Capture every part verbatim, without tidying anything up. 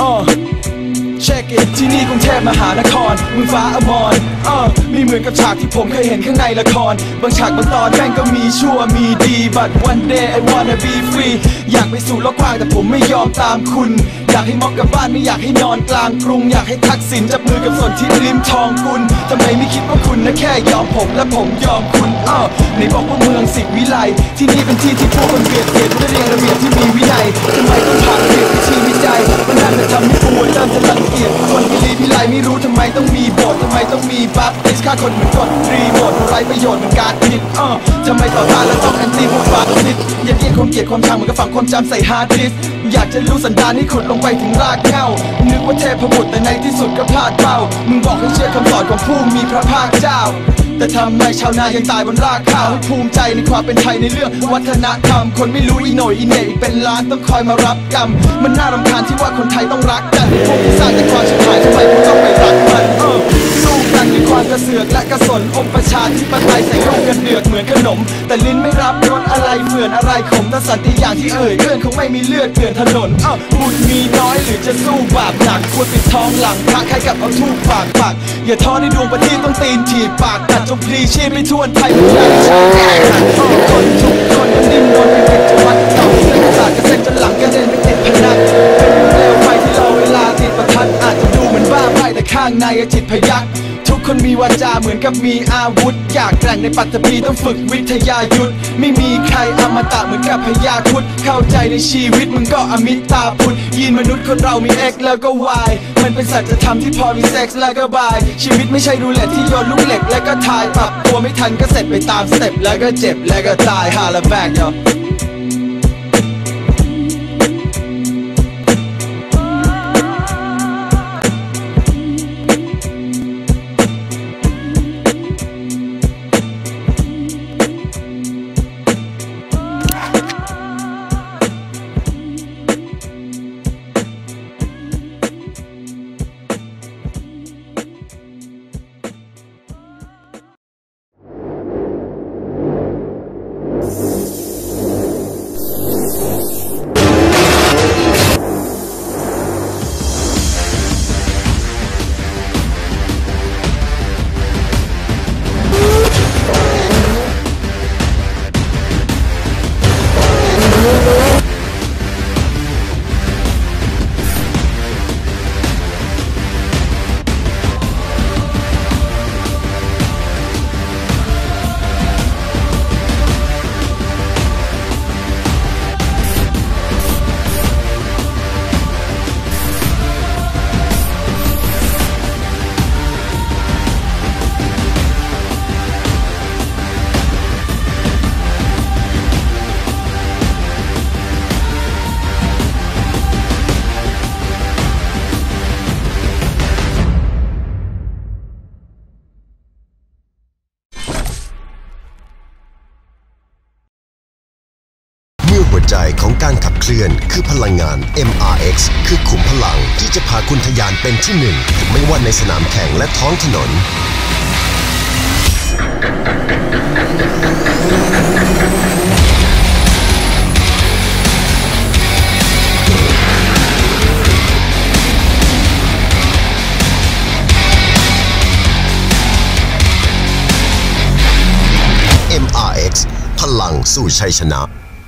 อ๋อเช็คอิทที่นี่กรุงเทพมหานครเมืองฟ้าอมรอ่อไม่เหมือนกับฉากที่ผมเคยเห็นข้างในละครบางฉากบางตอนแม่งก็มีชั่วมีดี but one day I wanna be free อยากไปสู่โลกกว้างแต่ผมไม่ยอมตามคุณอยากให้มองกับบ้านไม่อยากให้นอนกลางกรุงอยากให้ทักษิณจับมือกับส่วนที่ริมทองกุลทำไมไม่คิดว่าคุณนะแค่ยอมผมและผมยอมคุณอ้าวในบอกว่าเมืองสิวิไลที่นี่เป็นที่ที่ผู้คนเบียดเสียดด้วยเรียงระเบียบที่มีวินัยทำไมต้องผ่านเรียนวิธีวิจัยมันน่าจะทำให้ปวดเริ่มจะรังเกียจคนวิลีวิไลไม่รู้ทำไมต้องมีบททำไมต้องมีบัฟติสฆ่าคนเหมือนกดรีโมทไร้ประโยชน์เหมือนการผิดอ้าวทำไมต่อต้านและต้องแอนตี้พวกฝากนิดอย่าเกลียดคนเกลียดความชังเหมือนกับฝังความจำใส่ฮาร์ดดิสก์อยากจะรู้สันดานให้ขุดลงไปถึงรากเหง้านึกว่าเทพบุตรแต่ในที่สุดก็พลาดเป้ามึงบอกให้เชื่อคำสอนของผู้มีพระภาคเจ้าแต่ทำไมชาวนายังตายบนรากข้าวให้ภูมิใจในความเป็นไทยในเรื่องวัฒนธรรมคนไม่รู้อีโหน่อีเหน่อีเป็นล้านต้องคอยมารับกรรมมันน่ารำคาญที่ว่าคนไทยต้องรักกันพวกที่สร้างแต่ความชิบหายทำไมพวกต้องไปรักมันเออสู้กันด้วยความกระเสือกและกระสนอมประชาธิปไตยใส่ลูกกันเดือดเหมือนขนมแต่ลิ้นไม่รับรสอะไรเฟื่อนอะไรขมถ้าสันติอย่างที่เอ่ยเลื่อนคงไม่มีเลือดเกลื่อนถนนเอ้าบุญมีน้อยหรือจะสู้บาปหนักควรปิดทองหลังพระใครกับเอาทูบปากปากอย่าท้อในดวงประทีปต้องตีนถีบปากกัดจงพลีชีพไม่ทวนไทยไม่ใช่ชาติคนทุกคนมันดิ้นรนเป็นกิจวัตรเก่าเส้นประสาทกระเซ็นจนหลังกระเด็นไปติดพนักเป็นเร็วไปที่เราเวลาติดประทัดอาจจะดูเหมือนบ้าไปแต่ข้างในจิตพยักทุกคนมีวาจาเหมือนกับมีอาวุธอยากแกร่งในปัตตภีต้องฝึกวิทยายุทธไม่มีใครอมตะเหมือนกับพญาครุฑเข้าใจในชีวิตมึงก็อมิตาพุทธยีนมนุษย์คนเรามี X แล้วก็ Y มันเป็นสัจธรรมที่พอมีเซ็กซ์แล้วก็บายชีวิตไม่ใช่รูเล็ตที่โยนลูกเหล็กแล้วก็ทายปรับตัวไม่ทันก็เสร็จไปตามสเต็ปแล้วก็เจ็บแล้วก็ตายฮาละแบกเนาะหัวใจของการขับเคลื่อนคือพลังงาน เอ็ม อาร์ เอ็กซ์ คือขุมพลังที่จะพาคุณทะยานเป็นที่หนึ่งไม่ว่าในสนามแข่งและท้องถนน เอ็ม อาร์ เอ็กซ์ พลังสู่ชัยชนะ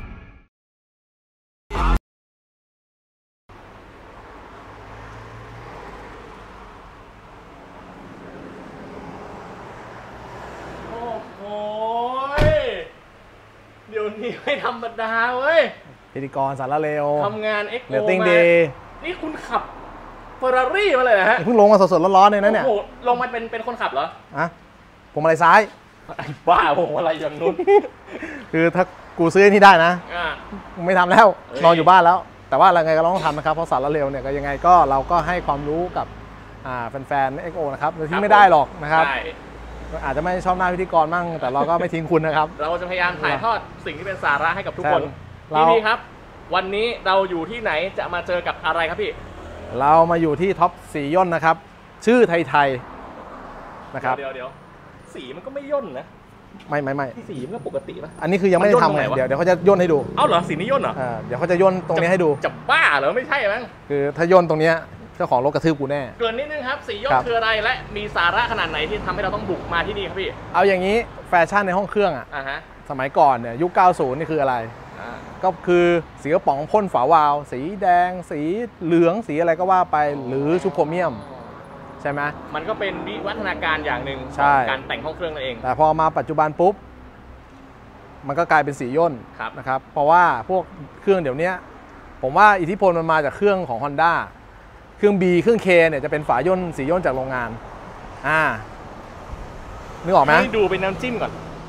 ไม่ธรรมดาเว้ยพิธีกรสารเลวทำงานเอ็กโอเรตติ้งดีนี่คุณขับเฟอร์รารี่มาเลยนะฮะเพิ่งลงมาสดๆร้อนๆเลยนะเนี่ยโอ้โหลงมาเป็นเป็นคนขับเหรออะผมอะไรซ้ายบ้าผมอะไรอย่างนู้นคือถ้ากูซื้อที่ได้นะไม่ทำแล้วนอนอยู่บ้านแล้วแต่ว่าอะไรไงก็ต้องทำนะครับเพราะสารเลวเนี่ยก็ยังไงก็เราก็ให้ความรู้กับแฟนๆ เอ็ก โอ นะครับโดยที่ไม่ได้หรอกนะครับอาจจะไม่ชอบหน้าพิธีกรมั่งแต่เราก็ไม่ทิ้งคุณนะครับเราจะพยายามถ่ายทอดสิ่งที่เป็นสาระให้กับทุกคนพี่พี่ครับวันนี้เราอยู่ที่ไหนจะมาเจอกับอะไรครับพี่เรามาอยู่ที่ท็อปสีย่นนะครับชื่อไทยๆนะครับเดี๋ยวเดี๋ยวสีมันก็ไม่ย่นนะไม่ไม่ไม่สีมันก็ปกติป่ะอันนี้คือยังไม่ได้ทำไงเดี๋ยวเดี๋ยวเขาจะย่นให้ดูเอ้าเหรอสีนี้ย่นเหรอเดี๋ยวเขาจะย่นตรงนี้ให้ดูจะบ้าเหรอไม่ใช่มั้งคือถ้าย่นตรงนี้เจ้าของรถกระทืบกูแน่เกินนิดนึงครับสีย่นคืออะไรและมีสาระขนาดไหนที่ทำให้เราต้องบุกมาที่นี่ครับพี่เอาอย่างนี้แฟชั่นในห้องเครื่องอ่ะสมัยก่อนเนี่ยยุคเก้าสิบนี่คืออะไรก็คือสีกระป๋องพ่นฝาวาล์วสีแดงสีเหลืองสีอะไรก็ว่าไปหรือชูโครเมียมใช่ไหมมันก็เป็นวิวัฒนาการอย่างหนึ่งการแต่งห้องเครื่องนั่นเองแต่พอมาปัจจุบันปุ๊บมันก็กลายเป็นสีย่นนะครับเพราะว่าพวกเครื่องเดี๋ยวนี้ผมว่าอิทธิพลมันมาจากเครื่องของ Honda เครื่อง B เครื่อง K เนี่ยจะเป็นฝาย่นสีย่นจากโรงงานอ่านึกออกไหมให้ดูเป็นน้ำจิ้มก่อน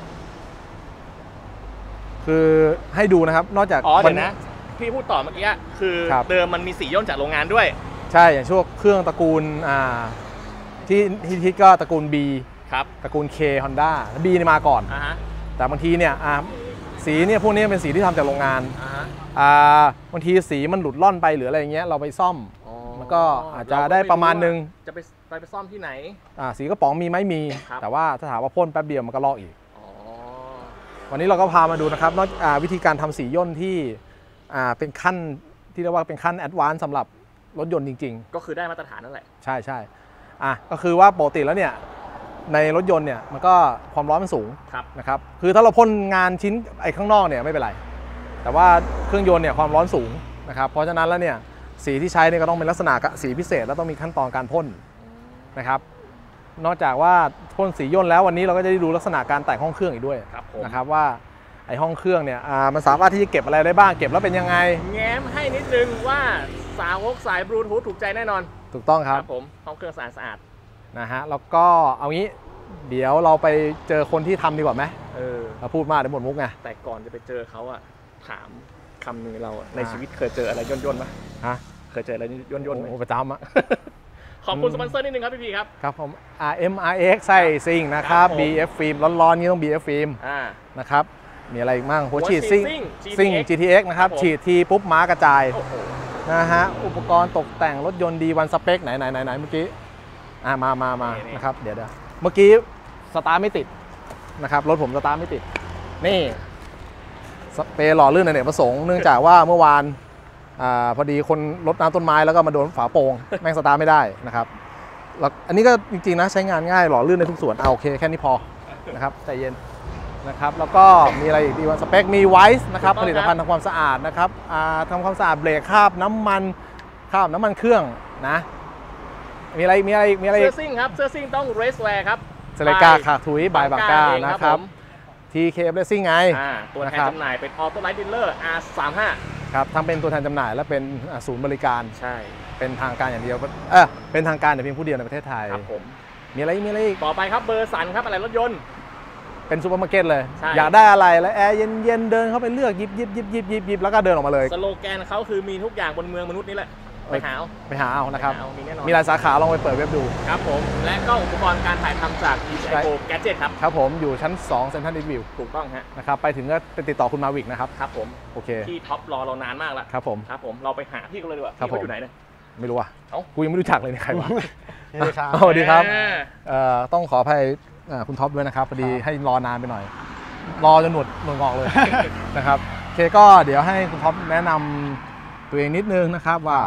คือให้ดูนะครับนอกจากอ๋อเดี๋ยวนะพี่พูดต่อเมื่อกี้คือเดิมมันมีสีย่นจากโรงงานด้วยใช่อย่างช่วงเครื่องตระกูลอ่าที่ฮิตก็ตระกูล B ครับตระกูล K Honda B นี่มาก่อนอ่าฮะแต่บางทีเนี่ยอ่าสีเนี่ยพวกนี้เป็นสีที่ทำจากโรงงานอ่าฮะอ่าบางทีสีมันหลุดล่อนไปหรืออะไรอย่างเงี้ยเราไปซ่อมมันก็อาจจะได้ประมาณนึงจะไปไปไปซ่อมที่ไหนอ่าสีกระป๋องมีไหมมีแต่ว่าถ้าถามว่าพ่นแป๊บเดียวมันก็ลอกอีกวันนี้เราก็พามาดูนะครับนอกจากวิธีการทำสีย่นที่เป็นขั้นที่เรียกว่าเป็นขั้นแอดวานซ์สำหรับรถยนต์จริงๆก็คือได้มาตรฐานนั่นแหละใช่ใช่อ่ะก็คือว่าปกติแล้วเนี่ยในรถยนต์เนี่ยมันก็ความร้อนมันสูงนะครับคือถ้าเราพ่นงานชิ้นไอ้ข้างนอกเนี่ยไม่เป็นไรแต่ว่าเครื่องยนต์เนี่ยความร้อนสูงนะครับเพราะฉะนั้นแล้วเนี่ยสีที่ใช้เนี่ยก็ต้องเป็นลักษณะสีพิเศษแล้วต้องมีขั้นตอนการพ่นนะครับนอกจากว่าพ่นสีย่นแล้ววันนี้เราก็จะได้ดูลักษณะการแต่งห้องเครื่องอีกด้วยนะครับว่าไอห้องเครื่องเนี่ยมันสามารถที่จะเก็บอะไรได้บ้างเก็บแล้วเป็นยังไงแง้มให้นิดนึงว่าสาวกสายบลูทูธถูกใจแน่นอนถูกต้องครับผมห้องเครื่องสะอาดสะอาดนะฮะแล้วก็เอางี้เดี๋ยวเราไปเจอคนที่ทำดีกว่าไหมเออเราพูดมากเดี๋ยวหมดมุกไงแต่ก่อนจะไปเจอเขาอะถามคำนึงเราในชีวิตเคยเจออะไรย่นย่นไหมฮะเคยเจออะไรย่นย่นไหมประจำอะขอบคุณสปอนเซอร์นิดนึงครับพี่พีครับครับผม อาร์ เอ็ม อาร์ เอ็กซ์ ใส่ซิงนะครับ บี เอฟ ฟิล์มร้อนๆนี้ต้อง บี เอฟ ฟิล์มนะครับมีอะไรอีกบ้างหัวฉีดซิงซิง จี ที เอ็กซ์ นะครับฉีดทีปุ๊บม้ากระจายนะฮะอุปกรณ์ตกแต่งรถยนต์ดีวันสเปคไหนไหนไหนไหนเมื่อกี้อ่ามามามานะครับเดี๋ยวเดี๋ยวเมื่อกี้สตาร์ทไม่ติดนะครับรถผมสตาร์ทไม่ติดนี่สเปรย์หล่อลื่นในเนกประสงค์เนื่องจากว่าเมื่อวานอ่าพอดีคนรดน้ำต้นไม้แล้วก็มาโดนฝาโปร่งแม่งสตาร์ทไม่ได้นะครับแล้วอันนี้ก็จริงๆนะใช้งานง่ายหล่อลื่นในทุกส่วนเอาโอเคแค่นี้พอนะครับใจเย็นนะครับแล้วก็มีอะไรอีกดีวันสเปคมีไวส์นะครับผลิตภัณฑ์ทำความสะอาดนะครับทำความสะอาดเบรกคราบน้ำมันคราบน้ำมันเครื่องนะมีอะไรมีอะไรมีอะไรเสื้อซิ่งครับเสื้อซิ่งต้องเรสแวร์ครับเซเลกาขาทุยบายบางกานะครับ ที เค เรซซิ่งไงตัวแทนจำหน่ายเป็นออโต้ไลท์ดีลเลอร์ อาร์ สามสิบห้าครับทั้งเป็นตัวแทนจำหน่ายและเป็นศูนย์บริการใช่เป็นทางการอย่างเดียวเออเป็นทางการแต่เพียงผู้เดียวในประเทศไทยครับผมมีอะไรมีอะไรอีกต่อไปครับเบอร์สันครับอะไรรถยนต์เป็นซูเปอร์มาร์เก็ตเลยอยากได้อะไรแล้วแอร์เย็นๆเดินเข้าไปเลือกยิบยิบยิบยิบยิบยิบแล้วก็เดินออกมาเลยสโลแกนเขาคือมีทุกอย่างบนเมืองมนุษย์นี่แหละไปหาไปหาเอานะครับมีหลายสาขาลองไปเปิดเว็บดูครับผมและก็อุปกรณ์การถ่ายทำจาก อี ซี ไอ โฟ Gadget ครับครับผมอยู่ชั้นสองเซ็นทรัลอีสต์วิวถูกต้องฮะนะครับไปถึงก็ไปติดต่อคุณมาวิกนะครับครับผมโอเคที่ท็อปรอเรานานมากแล้วครับผมครับผมเราไปหาพี่กันเลยดีกว่าพี่เขาอยู่ไหนเนี่ยไม่รู้อ่ะเอ้ากูยังไม่รู้จักเลยนี่ใครวะสวัสดีครับสวัสดีครับต้องขออภัยคุณท็อปด้วยนะครับพอดีให้รอนานไปหน่อยรอจนหนวดหนวดงอกเลยนะครับโอเคก็เดี๋ยวให้คุณท็อปแนะนำตัวเองนิดนึงนะครับว่า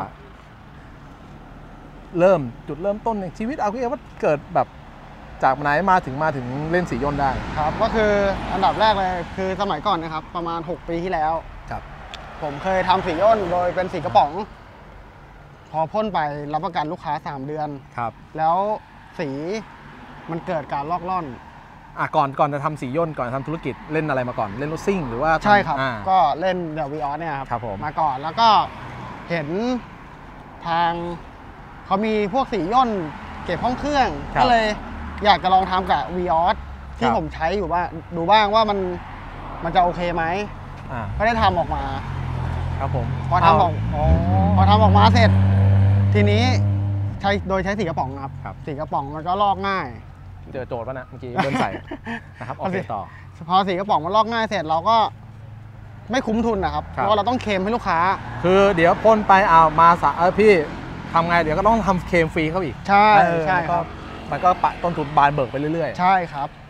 เริ่มจุดเริ่มต้นในชีวิตเอาคือว่าเกิดแบบจากไหนมาถึงมาถึงเล่นสีย่นได้ครับก็คืออันดับแรกเลยคือสมัยก่อนนะครับประมาณหกปีที่แล้วครับผมเคยทำสีย่นโดยเป็นสีกระป๋องพอพ่นไปรับประกันลูกค้าสามเดือนครับแล้วสีมันเกิดการลอกล่อนอ่ะก่อนก่อนจะทำสีย่นก่อนทำธุรกิจเล่นอะไรมาก่อนเล่นรถซิ่งหรือว่าใช่ครับก็เล่นเดอะวีออสเนี่ยครับมาก่อนแล้วก็เห็นทางเขามีพวกสีย่นเก็บห้องเครื่องก็เลยอยากจะลองทำกับ วี ออส ที่ผมใช้อยู่ว่าดูบ้างว่ามันมันจะโอเคไหมก็ได้ทำออกมาครับผมพอทำออกพอทำออกมาเสร็จทีนี้ใช้โดยใช้สีกระป๋องครับสีกระป๋องมันก็ลอกง่ายเจอโจทย์ป่ะนะเมื่อกี้เดินใส่นะครับโอเคต่อพอสีกระป๋องมันลอกง่ายเสร็จเราก็ไม่คุ้มทุนนะครับเพราะเราต้องเคลมให้ลูกค้าคือเดี๋ยวพ่นไปเอามาสะเออพี่ทำไงเดี๋ยวก็ต้องทำเคลมฟรีเขาอีกใช่ใช่ครับมันก็ปะต้นทุนบานเบิกไปเรื่อยๆใช่ครับ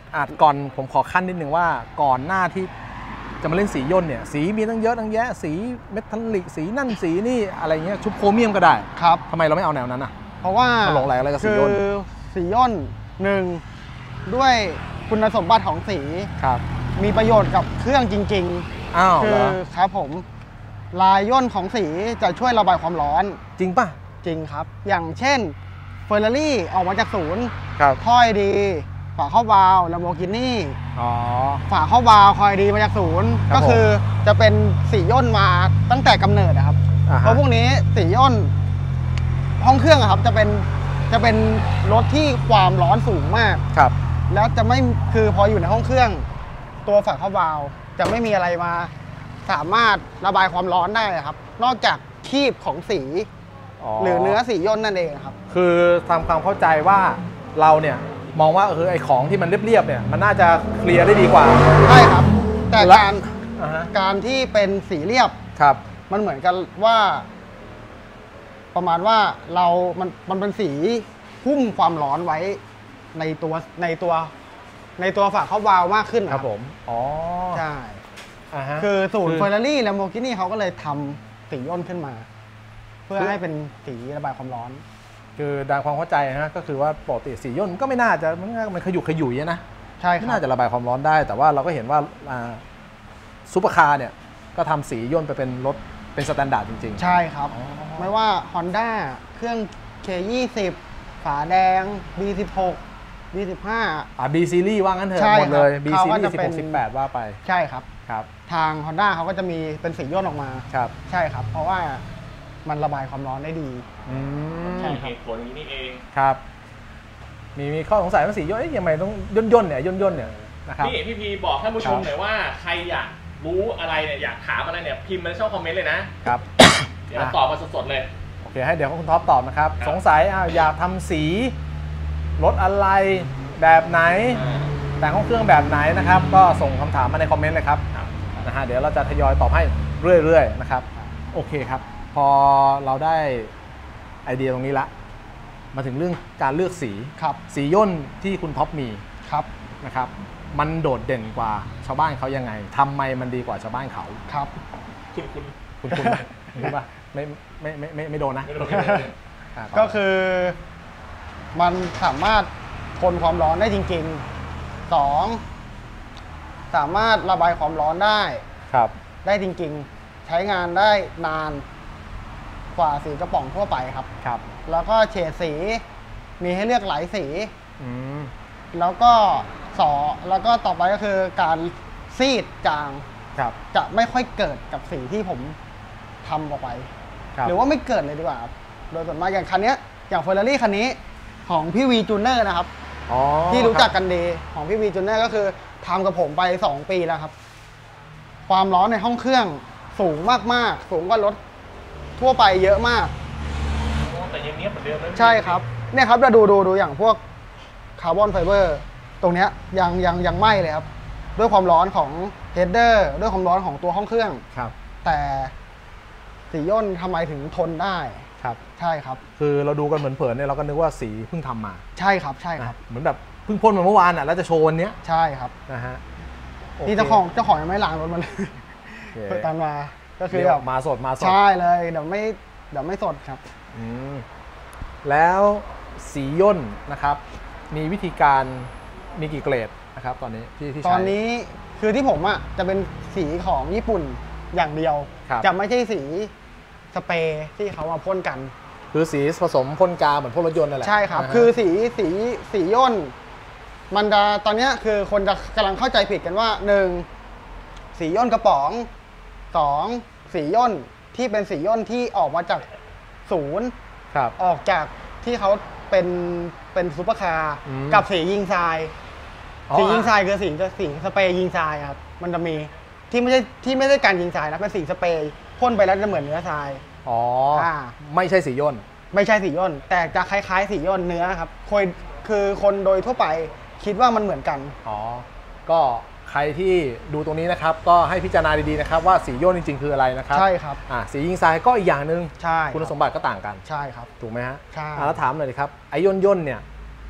อาจก่อนผมขอขั้นนิดนึงว่าก่อนหน้าที่จะมาเล่นสีย่นเนี่ยสีมีตั้งเยอะตั้งแยะสีเมทัลลิกสีนั่นสีนี่อะไรเงี้ยชุบโครเมียมก็ได้ครับทำไมเราไม่เอาแนวนั้นอ่ะเพราะว่าหลงไหลอะไรกับสีย่นคือสีย่นหนึ่งด้วยคุณสมบัติของสีครับมีประโยชน์กับเครื่องจริงๆอ้าวคือครับผมลายย่นของสีจะช่วยระบายความร้อนจริงป่ะจริงครับอย่างเช่นเฟอร์รารี่ออกมาจากศูนย์ครับถ้อยดีฝาเข้าวาล์ว Lamborghini อ๋อฝาเข้าวาล์วคอยดีมาจากศูนย์ก็คือจะเป็นสีย่นมาตั้งแต่กำเนิดนะครับเพราะพวกนี้สีย่นห้องเครื่องครับจะเป็นจะเป็นรถที่ความร้อนสูงมากครับแล้วจะไม่คือพออยู่ในห้องเครื่องตัวฝาเข้าวาล์วจะไม่มีอะไรมาสามารถระบายความร้อนได้ครับนอกจากคีบของสีหรือเนื้อสีย่นนั่นเองครับคือทำความเข้าใจว่าเราเนี่ยมองว่าเออไอของที่มันเรียบๆเนี่ยมันน่าจะเคลียร์ได้ดีกว่าใช่ครับแต่การการที่เป็นสีเรียบครับมันเหมือนกันว่าประมาณว่าเรามันมันเป็นสีหุ้มความร้อนไว้ในตัวในตัวในตัวฝาเข้าวาล์วมากขึ้นครับผมอ๋อใช่คือสูตรเฟอร์รารี่และโมกินี่เขาก็เลยทำสีย่นขึ้นมาเพื่อให้เป็นสีระบายความร้อนคือดังความเข้าใจนะก็คือว่าปกติสีย่นก็ไม่น่าจะมันมันขยุกขยุ่ยนะใช่ครับไม่น่าจะระบายความร้อนได้แต่ว่าเราก็เห็นว่าซุปเปอร์คาร์เนี่ยก็ทำสีย่นไปเป็นรถเป็นสแตนดาร์ดจริงๆใช่ครับไม่ว่า Honda เครื่อง เค ยี่สิบ ฝาแดง บี สิบหก บี สิบห้าอ่า B Series ว่างั้นเถอะหมดเลย B Series สิบหก สิบแปดว่าไปใช่ครับครับทาง Honda เขาก็จะมีเป็นสีย่นออกมาครับใช่ครับเพราะว่ามันระบายความร้อนได้ดีอืมใช่ครับผลนี้นี่เองครับมีมีข้อสงสัยว่าสีย่นยังไงต้องย่นย่นเนี่ยย่นย่นเนี่ยนะครับพี่พี่พีบอกท่านผู้ชมหน่อยว่าใครอยากรู้อะไรเนี่ยอยากถามอะไรเนี่ยพิมพ์มาในช่องคอมเมนต์เลยนะครับเดี๋ยวตอบมาสดๆเลยโอเคให้เดี๋ยวคุณท็อปตอบนะครับสงสัยอยากทำสีรถอะไรแบบไหนแต่งห้องเครื่องแบบไหนนะครับก็ส่งคำถามมาในคอมเมนต์เลยครับนะฮะเดี๋ยวเราจะทยอยตอบให้เรื่อยๆนะครับโอเคครับพอเราได้ไอเดียตรงนี้ละมาถึงเรื่องการเลือกสีครับสีย่นที่คุณท็อปมีครับนะครับมันโดดเด่นกว่าชาวบ้านเขายังไงทำไมมันดีกว่าชาวบ้านเขาครับคุณคุณคุณคุณรู้ป่ะไม่ไม่ไม่ไม่ไม่โดนนะก็คือมันสามารถทนความร้อนได้จริงๆสองสามารถระบายความร้อนได้ครับได้จริงๆใช้งานได้นานกว่าสีกระป๋องทั่วไปครับครับแล้วก็เฉดสีมีให้เลือกหลายสีอืมแล้วก็สอแล้วก็ต่อไปก็คือการซีดจางครับจะไม่ค่อยเกิดกับสีที่ผมทำออกไปหรือว่าไม่เกิดเลยดีกว่าโดยส่วนมากอย่างคันนี้อย่างเฟอร์รารี่คันนี้ของพี่วีจูเนอร์นะครับที่รู้จักกันดีของพี่วีจูเนอร์ก็คือทำกับผมไปสองปีแล้วครับความร้อนในห้องเครื่องสูงมากๆสูงกว่ารถทั่วไปเยอะมากแต่ยังเนี้ยเหมือนเดิมเลยใช่ครับเนี่ยครับเราดูดูดูอย่างพวกคาร์บอนไฟเบอร์ตรงเนี้ยยังยังยังไหม้เลยครับด้วยความร้อนของเฮดเดอร์ด้วยความร้อนของตัวห้องเครื่องครับแต่สีย่นทำไมถึงทนได้ครับใช่ครับคือเราดูกันเหมือนเผินเนี่ยเราก็นึกว่าสีเพิ่งทำมาใช่ครับใช่ครับเหมือนแบบเพิ่งพ่นมาเมื่อวานอ่ะแล้วจะโชว์วันนี้ใช่ครับนะฮะนี่เจ้าของเจ้าของยังไม่ล้างรถมันตอนมาก็คือแบบมาสดมาสดใช่เลยเดี๋ยวไม่เดี๋ยวไม่สดครับอืมแล้วสีย่นนะครับมีวิธีการมีกี่เกรดนะครับตอนนี้ที่ที่ใช้ตอนนี้คือที่ผมอ่ะจะเป็นสีของญี่ปุ่นอย่างเดียวจะไม่ใช่สีสเปรย์ที่เขามาพ่นกันคือสีผสมพ่นกาเหมือนพ่นรถยนต์นั่นแหละใช่ครับคือสีสีสีย่นมันจะตอนนี้คือคนจะกำลังเข้าใจผิดกันว่าหนึ่งสีย่นกระป๋องสองสีย่นที่เป็นสีย่นที่ออกมาจากศูนย์ออกจากที่เขาเป็นเป็นซุปเปอร์คาร์กับสียิงทรายสียิงทรายคือสีสีสเปรย์ยิงทรายครับมันจะมีที่ไม่ใช่ที่ไม่ใช่การยิงทรายนะเป็นสีสเปรย์พ่นไปแล้วจะเหมือนเนื้อทรายอ๋อไม่ใช่สีย่นไม่ใช่สีย่นแต่จะคล้ายๆสีย่นเนื้อครับคนคือคนโดยทั่วไปคิดว่ามันเหมือนกันอ๋อก็ใครที่ดูตรงนี้นะครับก็ให้พิจารณาดีๆนะครับว่าสีย่นจริงๆคืออะไรนะครับใช่ครับอ่าสียิงทรายก็อีกอย่างหนึ่งใช่คุณสมบัติก็ต่างกันใช่ครับถูกไหมฮะใช่แล้วถามหน่อยดิครับไอ้ย่นย่นเนี่ย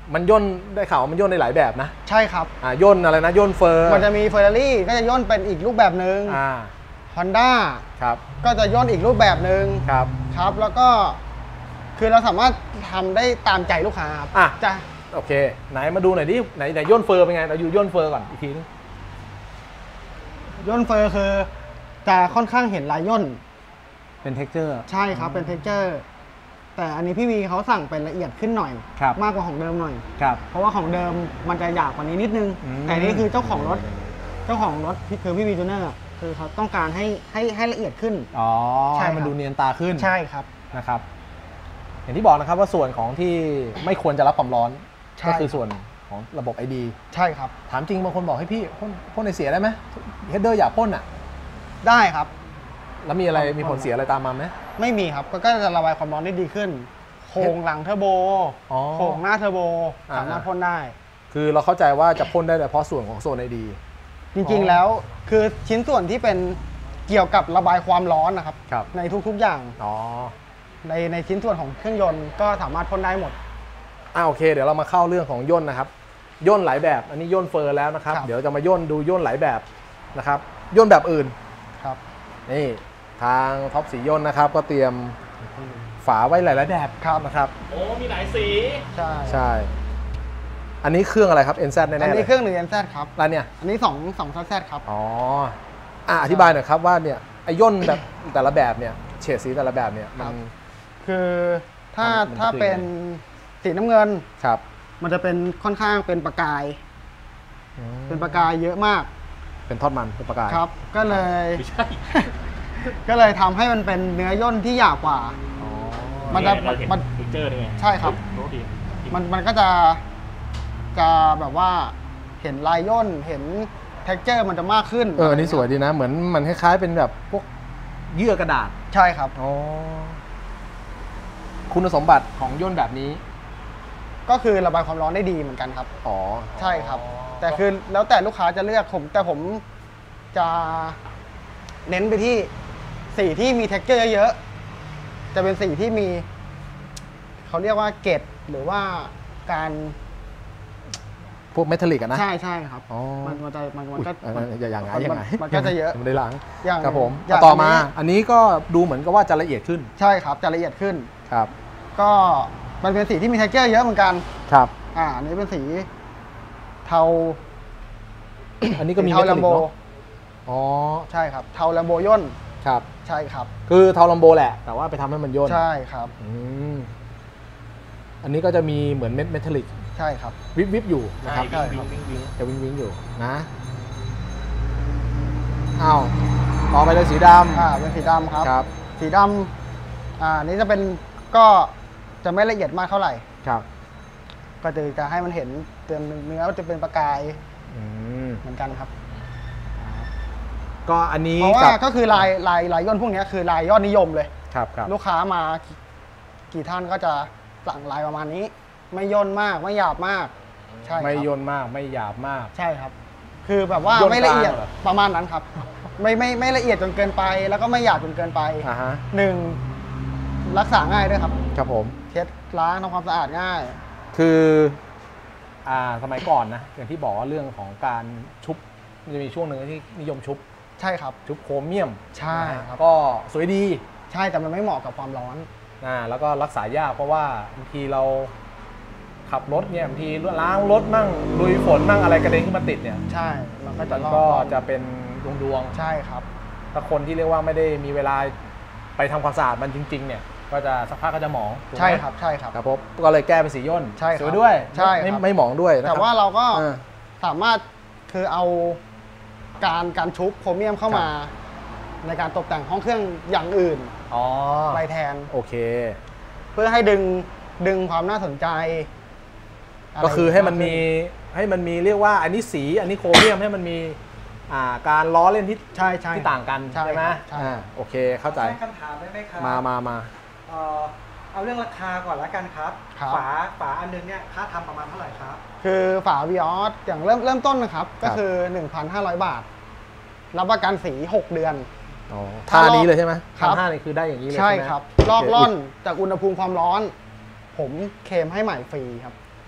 มันย่นได้ข่าวมันย่นในหลายแบบนะใช่ครับอ่าย่นอะไรนะย่นเฟอร์มันจะมีเฟอร์รารี่ก็จะย่นเป็นอีกรูปแบบหนึ่งอ่าฮอนด้าครับก็จะย่นอีกรูปแบบหนึ่งครับครับแล้วก็คือเราสามารถทำได้ตามใจลูกค้าครับอ่ะจะโอเคไหนมาดูหน่อยดิไหนไหนย่นเฟอร์เป็นไงเราอยู่ย่นเฟอร์ก่อนอีกทีนึงย่นเฟอร์คือจะค่อนข้างเห็นลายย่นเป็นเท็กเจอร์ใช่ครับเป็นเท็กเจอร์แต่อันนี้พี่วีเขาสั่งเป็นละเอียดขึ้นหน่อยมากกว่าของเดิมหน่อยครับเพราะว่าของเดิมมันจะหยาบกว่านี้นิดนึงแต่นี่คือเจ้าของรถเจ้าของรถคือพี่วีจูเนอร์คือเขาต้องการให้ให้ให้ละเอียดขึ้นอ๋อใช่มันดูเนียนตาขึ้นใช่ครับนะครับอย่างที่บอกนะครับว่าส่วนของที่ไม่ควรจะรับความร้อนก็คือส่วนของระบบ ไอ ดีใช่ครับถามจริงบางคนบอกให้พี่พ่นพ่นในเสียได้ไหมเฮดเดอร์อยากพ่นอ่ะได้ครับแล้วมีอะไรมีผลเสียอะไรตามมาไหมไม่มีครับก็จะระบายความร้อนได้ดีขึ้นโครงหลังเทอร์โบโครงหน้าเทอร์โบสามารถพ่นได้คือเราเข้าใจว่าจะพ่นได้เฉพาะส่วนของโซน ไอ ดีจริงๆแล้วคือชิ้นส่วนที่เป็นเกี่ยวกับระบายความร้อนนะครับในทุกๆอย่างในในชิ้นส่วนของเครื่องยนต์ก็สามารถพ่นได้หมดอ่าโอเคเดี๋ยวเรามาเข้าเรื่องของย่นนะครับย่นหลายแบบอันนี้ย่นเฟอร์แล้วนะครับเดี๋ยวจะมาย่นดูย่นหลายแบบนะครับย่นแบบอื่นครับนี่ทางท็อปสีย่นนะครับก็เตรียมฝาไว้หลายๆแบบครับนะครับโอ้มีหลายสีใช่ใช่อันนี้เครื่องอะไรครับ เอ็น แซด แน่ๆเลยอันนี้เครื่องหนึ่ง เอ็น แซด ครับแล้วเนี่ยอันนี้สอง สอง แซด ครับอ๋ออ่ะอธิบายหน่อยครับว่าเนี่ยไอย่นแบบแต่ละแบบเนี่ยเฉดสีแต่ละแบบเนี่ยมันคือถ้าถ้าเป็นสีน้ำเงินครับมันจะเป็นค่อนข้างเป็นประกายเป็นประกายเยอะมากเป็นทอดมันเป็นประกายครับก็เลยไม่ใช่ก็เลยทำให้มันเป็นเนื้อย่นที่หยาบกว่ามันจะมันเจอไงใช่ครับมันมันก็จะจะแบบว่าเห็นลายย่นเห็นเท็กเจอร์มันจะมากขึ้นเอออันนี้สวยดีนะเหมือนมันคล้ายๆเป็นแบบพวกเยื่อกระดาษใช่ครับอ๋อคุณสมบัติของย่นแบบนี้ก็คือระบายความร้อนได้ดีเหมือนกันครับอ๋อใช่ครับแต่คือแล้วแต่ลูกค้าจะเลือกผมแต่ผมจะเน้นไปที่สีที่มีเท็กเจอร์เยอะๆจะเป็นสีที่มีเขาเรียกว่าเกล็ดหรือว่าการพวกเมทัลลิกอะนะใช่ใช่ครับมันมันจะมันมันก็อย่างไงอย่างไงมันก็จะเยอะไม่ได้ล้างครับผมต่อมาอันนี้ก็ดูเหมือนกับว่าจะละเอียดขึ้นใช่ครับจะละเอียดขึ้นครับก็มันเป็นสีที่มีเท็กเจอร์เยอะเหมือนกันครับอ่าอันนี้เป็นสีเทาอันนี้ก็มีเทาลัมโบอ๋อใช่ครับเทาลัมโบย่นครับใช่ครับคือเทาลัมโบแหละแต่ว่าไปทำให้มันย่นใช่ครับอืมอันนี้ก็จะมีเหมือนเม็ดเมทัลลิกใช่ครับวิบวิบอยู่นะครับใช่ครับจะวิงวิงอยู่นะอ้าวต่อไปเลยสีดำอ่าเป็นสีดำครับครับสีดำอ่านี้จะเป็นก็จะไม่ละเอียดมากเท่าไหร่ครับก็จะจะให้มันเห็นเต็มเนื้อจะเป็นประกายเหมือนกันครับก็อันนี้เพราะว่าก็คือลายลายลายย่นพวกนี้คือลายยอดนิยมเลยครับครับลูกค้ามากี่ท่านก็จะสั่งลายประมาณนี้ไม่ย่นมากไม่หยาบมากใช่ไม่ย่นมากไม่หยาบมากใช่ครับคือแบบว่าไม่ละเอียดประมาณนั้นครับไม่ไม่ไม่ละเอียดจนเกินไปแล้วก็ไม่หยาบจนเกินไปหนึ่งรักษาง่ายด้วยครับครับผมเช็ดล้างทำความสะอาดง่ายคืออ่าสมัยก่อนนะอย่างที่บอกว่าเรื่องของการชุบมันจะมีช่วงหนึ่งที่นิยมชุบใช่ครับชุบโครเมียมใช่ครับก็สวยดีใช่แต่มันไม่เหมาะกับความร้อนอ่าแล้วก็รักษายากเพราะว่าบางทีเราขับรถเนี่ยบางทีล้างรถมั่งลุยฝนมั่งอะไรกระเด็นขึ้นมาติดเนี่ยใช่มันก็จะก็จะเป็นดวงดวงใช่ครับถ้าคนที่เรียกว่าไม่ได้มีเวลาไปทำความสะอาดมันจริงๆเนี่ยก็จะสักพักก็จะหมองใช่ครับใช่ครับครับผมก็เลยแก้เป็นสีย่นใช่สวยด้วยใช่ไม่ไม่หมองด้วยแต่ว่าเราก็สามารถคือเอาการการชุบโครเมียมเข้ามาในการตกแต่งห้องเครื่องอย่างอื่นไปแทนโอเคเพื่อให้ดึงดึงความน่าสนใจก็คือให้มันมีให้มันมีเรียกว่าอันนี้สีอันนี้โครเมียมให้มันมีการล้อเล่นที่ใช่ใช่ที่ต่างกันใช่ไหมโอเคเข้าใจคำถามได้ไหมครับมามามาเอาเรื่องราคาก่อนแล้วกันครับฝาฝาอันนึงเนี่ยค่าทำประมาณเท่าไหร่ครับคือฝา วี ออส อย่างเริ่มเริ่มต้นนะครับก็คือ หนึ่งพันห้าร้อย บาทรับประกันสีหกเดือนท่านี้เลยใช่ไหมครับท่านี้คือได้อย่างนี้เลยใช่ครับลอกล่อนจากอุณหภูมิความร้อนผมเคลมให้ใหม่ฟรีครับ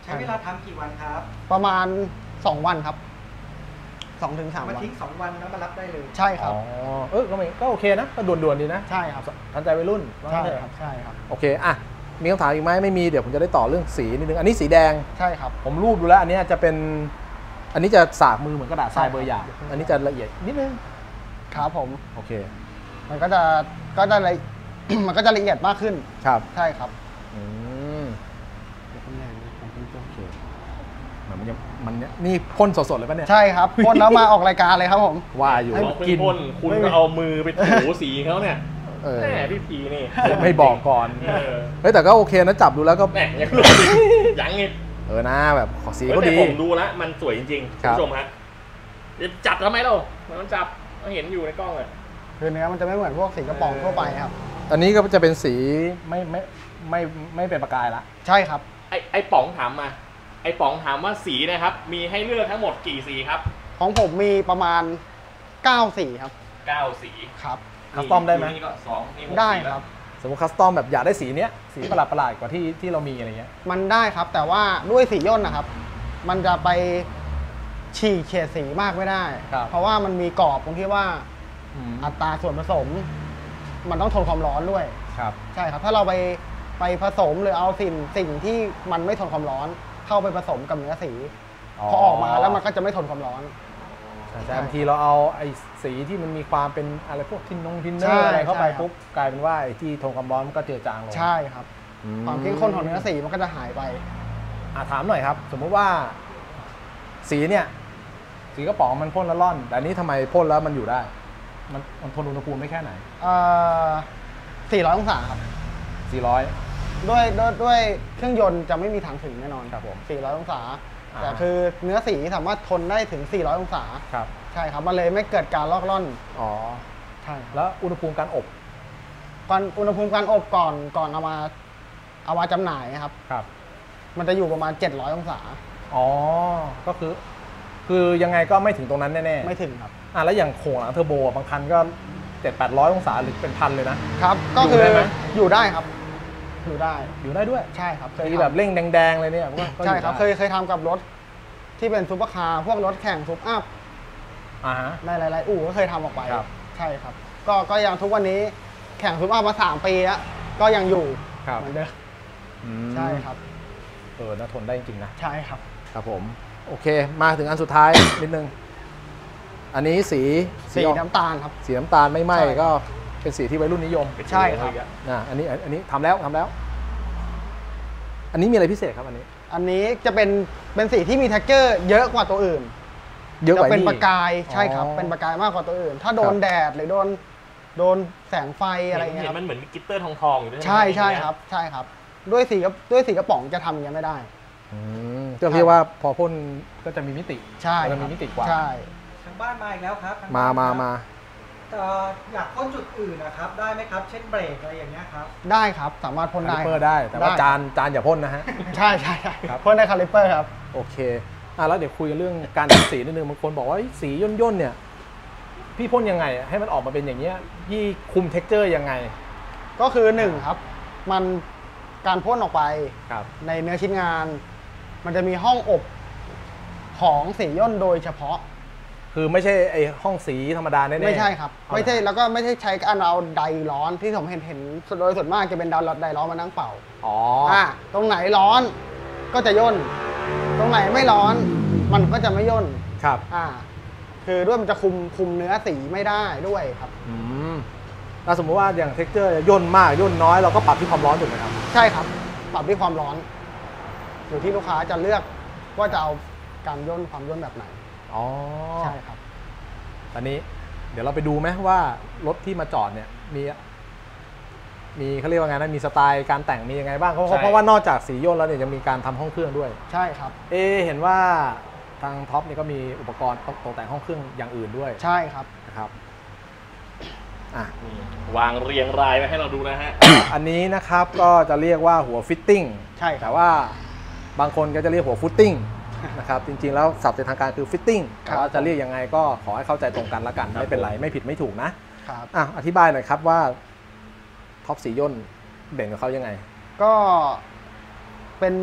ใช้เวลาทำกี่วันครับประมาณสองวันครับสองถึงสามมาวันทิ้งสองวันแล้วมารับได้เลยใช่ครับอ๋อเออก็ไม่ก็โอเคนะก็ด่วนๆดีนะใช่ครับทันใจวัยรุ่นว่าใช่งั้นเถครัอะบใช่ครับโอเคอ่ะมีคำถามอีกไหมไม่มีเดี๋ยวผมจะได้ต่อเรื่องสีนิดนึงอันนี้สีแดงใช่ครับผมรูปดูแล้วอันนี้จะเป็นอันนี้จะสากมือเหมือนกระดาษทรายใช่ครับเบอร์หยาบอันนี้จะละเอียดนิดนึงครับผมโอเคมันก็จะก็จะละ มันก็จะละเอียดมากขึ้นครับใช่ครับอืมเดี๋ยวผมแน่นะผมเป็นตัวโอเคเหมือนมันยังมันเนี่ยนี่พ่นสดๆเลยปะเนี่ยใช่ครับพ่นแล้วมาออกรายการเลยครับผมว่าอยู่บอกกินพ่นคุณก็เอามือไปถูสีเขาเนี่ยเออแหมพี่พีนี่ไม่บอกก่อนเออเฮ้ยแต่ก็โอเคนะจับดูแล้วก็แหมยังรู้ยังอีกเออนะแบบขอสีเฮ้ยก็แต่ดีผมดูแล้วมันสวยจริงๆคคุรัณบผู้ชมฮะจะจับทำไมเรามันจับเราเห็นอยู่ในกล้องเลยคือเนื้อมันจะไม่เหมือนพวกสีกระป๋องทั่วไปครับอันนี้ก็จะเป็นสีไม่ไม่ไม่ไม่เป็นประกายละใช่ครับไอไอป๋องถามมา ไอป๋องถามว่าสีนะครับ มีให้เลือกทั้งหมดกี่สีครับของผมมีประมาณเก้าสีครับเก้าสีครับคัสตอมได้ไหมนี่ก็สองนี่หกได้สีแล้วครับสมมติคัสตอมแบบอยากได้สีเนี้ยสีประหลาดประหลาดๆกว่าที่ที่เรามีอะไรเงี้ยมันได้ครับ แต่ว่าด้วยสีย่นนะครับ มันจะไปฉีกเฉดสีมากไม่ได้ครับเพราะว่ามันมีกรอบตรงที่ว่าอืมอัตราส่วนผสม มันต้องทนความร้อนด้วยครับใช่ครับ ถ้าเราไปไปผสมหรือเอาสิ่งสิ่งที่มันไม่ทนความร้อน เข้าไปผสมกับเนื้อสี พอออกมาแล้วมันก็จะไม่ทนความร้อนใช่ใช่บางทีเราเอาไอ้สีที่มันมีความเป็นอะไรพวกทินนงทินเนอใช่ร์อะไรเข้าไปใช่ครับปุ๊บกลายเป็นว่าไอ้ที่ทนความร้อนมันก็เจือจางลงใช่ครับอืความเข้มข้นของเนื้อสีมันก็จะหายไปอ่ะถามหน่อยครับ สมมุติว่า สีเนี่ยสีกระป๋องมันพ่นแล้วร่อน แต่อันนี้ทำไมพ่นแล้วมันอยู่ได้ มันมันทนอุณหภูมิได้แค่ไหนเอ่อสี่ร้อยองศาครับสี่ร้อยด้วยด้วยด้วยเครื่องยนต์จะไม่มีทางถึงแน่นอนครับผมสี่ร้อยองศาอ่าแต่คือเนื้อสีสามารถทนได้ถึงสี่ร้อยองศาครับใช่ครับ มันเลยไม่เกิดการลอกล่อนอ๋อใช่ครับแล้วอุณหภูมิการอบก่อนอุณหภูมิการอบก่อนก่อนเอามาเอามาจำหน่ายครับครับมันจะอยู่ประมาณเจ็ดร้อยองศาอ๋อ ก็คือ คือยังไงก็ไม่ถึงตรงนั้นแน่ๆไม่ถึงครับอ่ะแล้วอย่างโขงหลังเทอร์โบอ่ะบางคันก็เจ็ดแปดร้อยองศาหรือเป็นพันเลยนะครับ ก็อยู่คือได้ไหมอยู่ได้ครับ อยู่ได้อยู่ได้ด้วยใช่ครับ เคยมีทำแบบเร่งแดงๆเลยเนี่ยก็ก็อใช่ยู่ครับได้เคยเคยทำกับรถที่เป็นซุปเปอร์คาร์พวกรถแข่งซุปอัพอ่าฮะในหลายๆอู่ก็เคยทำออกไปครับใช่ครับ ก็ก็ยังทุกวันนี้แข่งซุปอัพมาสามปีแล้วก็ยังอยู่ครับเหมือนเดิมอืมใช่ครับเออน่าทนได้จริงๆนะใช่ครับครับผม โอเค มาถึงอันสุดท้าย นิดนึง อันนี้สีสีออกน้ำตาลครับสีน้ำตาลไม่ไหม้ใช่ก็เป็นสีที่วัยรุ่นนิยมใช่ครับนะอันนี้อันนี้ทำแล้วทำแล้ว อันนี้มีอะไรพิเศษครับอันนี้อันนี้จะเป็นเป็นสีที่มีแท็กเจอร์เยอะกว่าตัวอื่นเยอะกว่าจะเป็นนี่ประกายใช่ครับอ๋อเป็นประกายมากกว่าตัวอื่น ถ้าโดนครับแดดหรือโดนโดนแสงไฟอะไรเงี้ยเห็คน รับมันเหมือนมีกลิตเตอร์ทองทองๆอยู่ด้วยใช่ใช่ไหมครับใช่ครับ ด้วยสีกระด้วยสีกระป๋องจะทำอย่างนี้ยไม่ได้อืมก็เรียกว่าพอพ่นก็จะมีมิติใช่ก็จะคมีรับมิติกว่าใช่ทางบ้านมาอีกแล้วครับทงมาบ้นมาครับมาเอ่ออยากพ่นจุดอื่นนะครับ ได้ไหมครับ เช่นเบรกอะไรอย่างเงี้ยครับได้ครับสามารถพ่นคาได้ลิเปอร์ได้ แต่ว่าจานจานอย่าพ่นนะฮะใช่ใช่ใช่ครับพ่นได้คาลิปเปอร์ครับโอเค อ่ะแล้วเดี๋ยวคุยกันเรื่องการทำสีนิดนึงบางคนบอกว่าเอ้ยสีย่นย่นๆเนี่ย พี่พ่นยังไงอะให้มันออกมาเป็นอย่างเงี้ยพี่คุมเท็กเจอร์ยังไงก็คือหนึ่งครับ มันการพ่นออกไปครับในเนื้อชิ้นงาน มันจะมีห้องอบของสีย่นโดยเฉพาะคือไม่ใช่ไอห้องสีธรรมดาแน่ๆไม่ใช่ครับเอาไม่ใช่เหรอแล้วก็ไม่ใช่ใช้การเอาไดร้อนที่ผมเห็นเห็นโดยส่วนมากจะเป็นดาวไดร้อนมานั่งเป่าอ๋ออ่าตรงไหนร้อนก็จะย่น ตรงไหนไม่ร้อนมันก็จะไม่ย่นครับอ่า คือด้วยมันจะคุมคุมเนื้อสีไม่ได้ด้วยครับอืมถ้าสมมติว่าอย่างเท็กเจอร์ย่นมากย่นน้อยเราก็ปรับที่ความร้อนถูกไหมครับใช่ครับ ปรับที่ความร้อน อยู่ที่ลูกค้าจะเลือกว่าจะเอาการย่นความย่นแบบไหนอ๋อใช่ครับตอนนี้เดี๋ยวเราไปดูไหมว่ารถที่มาจอดเนี่ยมีมีเขาเรียกว่าไงนะมีสไตล์การแต่งมียังไงบ้างเพราะเพราะว่านอกจากสีย่นแล้วเนี่ยยังมีการทำห้องเครื่องด้วยใช่ครับเอเห็นว่าทางท็อปนี่ก็มีอุปกรณ์ตกแต่งห้องเครื่องอย่างอื่นด้วยใช่ครับนะครับอ่ะนี่วางเรียงรายไว้ให้เราดูนะฮะอันนี้นะครับก็จะเรียกว่าหัวฟิตติ้งใช่ครับแต่ว่าบางคนก็จะเรียกหัวฟุตติ้งนะครับจริงๆแล้วศัพท์ในทางการคือฟิตติ้งแต่ว่าจะเรียกยังไงก็ขอให้เข้าใจตรงกันละกันครับไม่เป็นไรไม่ผิดไม่ถูกนะครับ อ่ะอธิบายหน่อยครับว่าท็อปสีย่นเด่นกับเขายังไงก็เป็น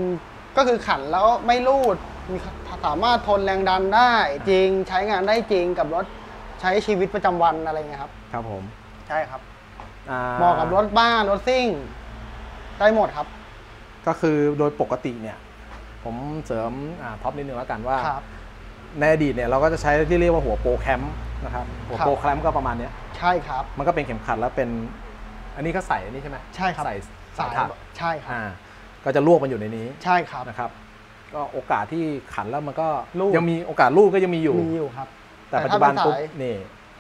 ก็คือขันแล้วไม่รูดมีสามารถทนแรงดันได้จริงใช้งานได้จริงกับรถใช้ชีวิตประจำวันอะไรเงี้ยครับครับผมใช่ครับเหมาะกับรถบ้านรถซิ่งได้หมดครับก็คือโดยปกติเนี่ยผมเสริมท็อปนิดนึงแล้วกันว่าในอดีตเนี่ยเราก็จะใช้ที่เรียกว่าหัวโปรแคมป์นะครับหัวโปรแคมป์ก็ประมาณนี้ใช่ครับมันก็เป็นเข็มขัดแล้วเป็นอันนี้ก็ใส่อันนี้ใช่ไหมใช่ครับใส่สายถักใช่ครับก็จะลวกมันอยู่ในนี้ใช่ครับนะครับก็โอกาสที่ขันแล้วมันก็ยังมีโอกาสลูกก็ยังมีอยู่มีอยู่ครับแต่ปัจจุบันปุ๊บนี่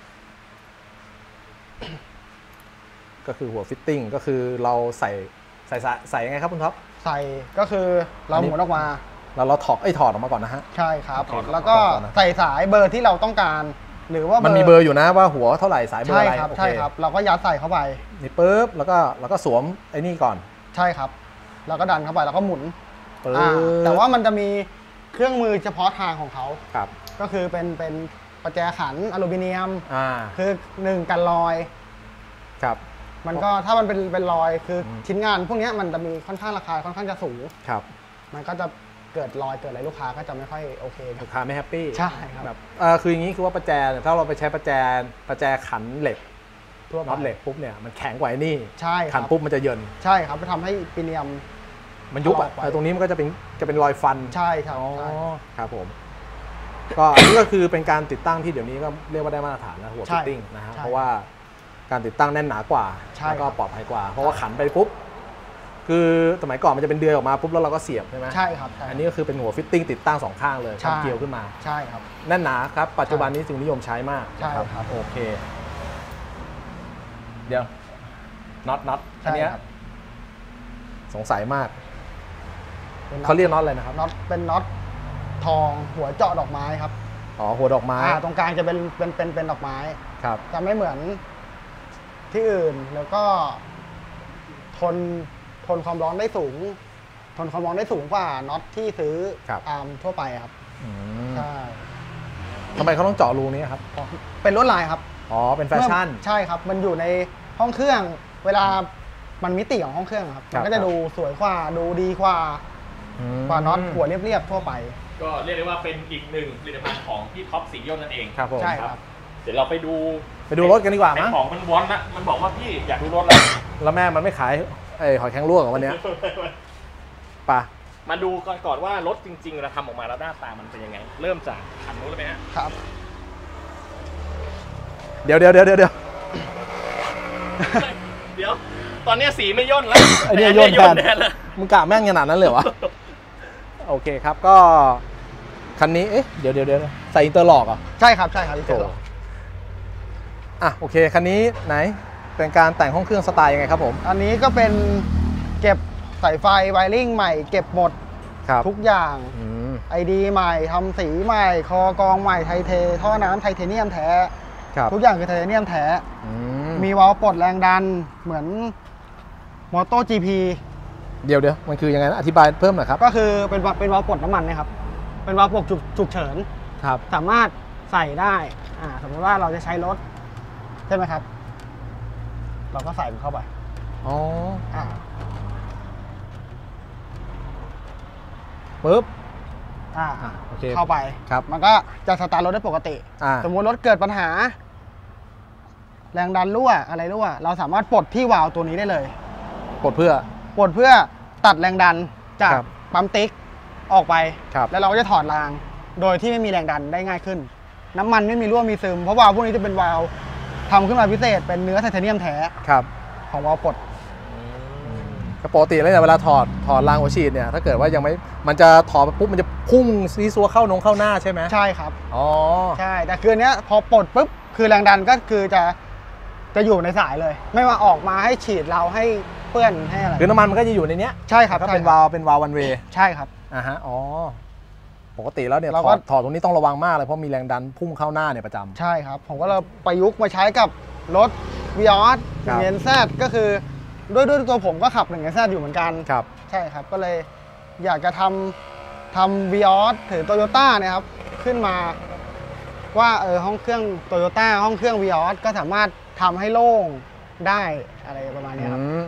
ก็คือหัวฟิตติ้งก็คือเราใส่ใส่ใส่ยังไงครับคุณท็อปใส่ก็คือเราหมุนออกมาแล้วเราถอดไอ้ถอดออกมาก่อนนะฮะใช่ครับแล้วก็ใส่สายเบอร์ที่เราต้องการหรือว่ามันมีเบอร์อยู่นะว่าหัวเท่าไหร่สายเบอร์อะไรใช่ครับใช่ครับเราก็ยัดใส่เข้าไปนี่ปุ๊บแล้วก็แล้วก็สวมไอ้นี่ก่อนใช่ครับแล้วก็ดันเข้าไปแล้วก็หมุนแต่ว่ามันจะมีเครื่องมือเฉพาะทางของเขาครับก็คือเป็นเป็นประแจขันอลูมิเนียมคือหนึ่งกันรอยครับมันก็ถ้ามันเป็นเป็นรอยคือชิ้นงานพวกนี้มันจะมีค่อนข้างราคาค่อนข้างจะสูงครับมันก็จะเกิดรอยเกิดอะไรลูกค้าก็จะไม่ค่อยโอเคลูกค้าไม่แฮปปี้ใช่ครับแบบเออคืออย่างนี้คือว่าประแจถ้าเราไปใช้ประแจประแจขันเหล็กทั่วน็อตเหล็กปุ๊บเนี่ยมันแข็งกว่านี่ใช่ขันปุ๊บมันจะเยินใช่ครับจะทำให้ปีเนียมมันยุบอ่ะตรงนี้มันก็จะเป็นจะเป็นรอยฟันใช่ครับอ๋อครับผมก็อันนี้ก็คือเป็นการติดตั้งที่เดี๋ยวนี้ก็เรียกว่าได้มาตรฐานแล้วหัวฟิตติ้งนะฮะเพราะว่าการติดตั้งแน่นหนากว่าแล้วก็ปลอดภัยกว่าเพราะว่าขันไปปุ๊บคือสมัยก่อนมันจะเป็นเดือยออกมาปุ๊บแล้วเราก็เสียบใช่ไหมใช่ครับอันนี้ก็คือเป็นหัวฟิตติ้งติดตั้งสองข้างเลยทำเกลียวขึ้นมาใช่ครับแน่นหนาครับปัจจุบันนี้จึงนิยมใช้มากใช่ครับโอเคเดี๋ยวน็อตน็อตอันนี้สงสัยมากเขาเรียกน็อตอะไรนะครับน็อตเป็นน็อตทองหัวเจาะดอกไม้ครับอ๋อหัวดอกไม้ตรงกลางจะเป็นเป็นเป็นเป็นดอกไม้ครับจะไม่เหมือนที่อื่นแล้วก็ทนทนความร้อนได้สูงทนความร้อนได้สูงกว่าน็อตที่ซื้อตามทั่วไปครับใช่ทำไมเขาต้องเจาะรูนี้ครับเป็นลวดลายครับอ๋อเป็นแฟชั่นใช่ครับมันอยู่ในห้องเครื่องเวลามันมิติของห้องเครื่องครับมันก็จะดูสวยกว่าดูดีกว่ากว่าน็อตหัวเรียบๆทั่วไปก็เรียกได้ว่าเป็นอีกหนึ่งผลิตภัณฑ์ของพี่ท็อปสีย่นนั่นเองครับผมใช่ครับเดี๋ยวเราไปดูไปดูรถกันดีกว่ามั้ยของมันวอนนะมันบอกว่าพี่อยากดูรถแล้วแล้วแม่มันไม่ขายไอ้หอยแครงลวกวันนี้ป่ะมาดูก่อนก่อนว่ารถจริงๆเราทำออกมาแล้วหน้าตามันเป็นยังไงเริ่มจากคันนู้นเลยไหมฮะครับเดี๋ยวเดี๋ยวเดี๋ยวเดี๋ยวเดี๋ยวเดี๋ยวตอนนี้สีไม่ย่นแล้วไอ้นี่ย่นแทนมึงกะแม่งขนาดนั้นเลยวะโอเคครับก็คันนี้เอ๊ะเดี๋ยวเดี๋ยวเดี๋ยวใส่อินเตอร์ล็อกอ่ะใช่ครับใช่ครับอินเตอร์ล็อกอ่ะโอเคคันนี้ไหนเป็นการแต่งห้องเครื่องสไตล์ยังไงครับผมอันนี้ก็เป็นเก็บสายไฟไวริ่งใหม่เก็บหมดทุกอย่างไอดีใหม่ทำสีใหม่คอกองใหม่ไทเทท่อน้ำไทเทเนียมแท้ทุกอย่างคือไทเทเนียมแท้มีวาล์วปลดแรงดันเหมือนมอเตอร์จีพีเดี๋ยวเดี๋ยวมันคือยังไงอธิบายเพิ่มหน่อยครับก็คือเป็นเป็นวาล์วปลดน้ำมันนะครับเป็นวาล์วปลดฉุกเฉินครับสามารถใส่ได้อ่าสมมติว่าเราจะใช้รถใช่ไหมครับเราก็ใส่มันเข้าไปอ๋ออ่าปึ๊บอ่าโอเคเข้าไปครับมันก็จะสตาร์ทรถได้ปกติสมมติรถเกิดปัญหาแรงดันรั่วอะไรรั่วเราสามารถปลดที่วาล์วตัวนี้ได้เลยปลดเพื่อปลดเพื่อตัดแรงดันจากปั๊มติ๊กออกไปแล้วเราก็จะถอดรางโดยที่ไม่มีแรงดันได้ง่ายขึ้นน้ำมันไม่มีรั่วมีซึมเพราะวาล์วพวกนี้จะเป็นวาล์วทำขึ้นมาพิเศษเป็นเนื้อไทเทเนียมแท้ของวาล์วปลดปกติแล้วเนี่ยเวลาถอดถอดรางหัวฉีดเนี่ยถ้าเกิดว่ายังไม่มันจะถอดปุ๊บมันจะพุ่งซีซัวเข้านงเข้าหน้าใช่ไหมใช่ครับอ๋อใช่แต่คืนนี้พอปลดปุ๊บคือแรงดันก็คือจะจะอยู่ในสายเลยไม่ว่าออกมาให้ฉีดเราให้เปื้อนให้อะไรคือน้ำมันมันก็จะอยู่ในนี้ใช่ครับก็เป็นวาล์วเป็นวาล์ววันเวย์ใช่ครับอ่าฮะอ๋อปกติแล้วเนี่ยถอดถอดตรงนี้ต้องระวังมากเลยเพราะมีแรงดันพุ่งเข้าหน้าเนี่ยประจำใช่ครับผมก็เลยประยุกต์มาใช้กับรถวีออสหนึ่งเอ็นแซดก็คือด้วยด้วยตัวผมก็ขับหนึ่งเอ็นแซดอยู่เหมือนกันครับใช่ครับก็เลยอยากจะทำทำวีออสถือโตโยต้าเนี่ยครับขึ้นมาว่าเออห้องเครื่องโตโยต้าห้องเครื่องวีออสก็สามารถทำให้โล่งได้อะไรประมาณนี้ครับ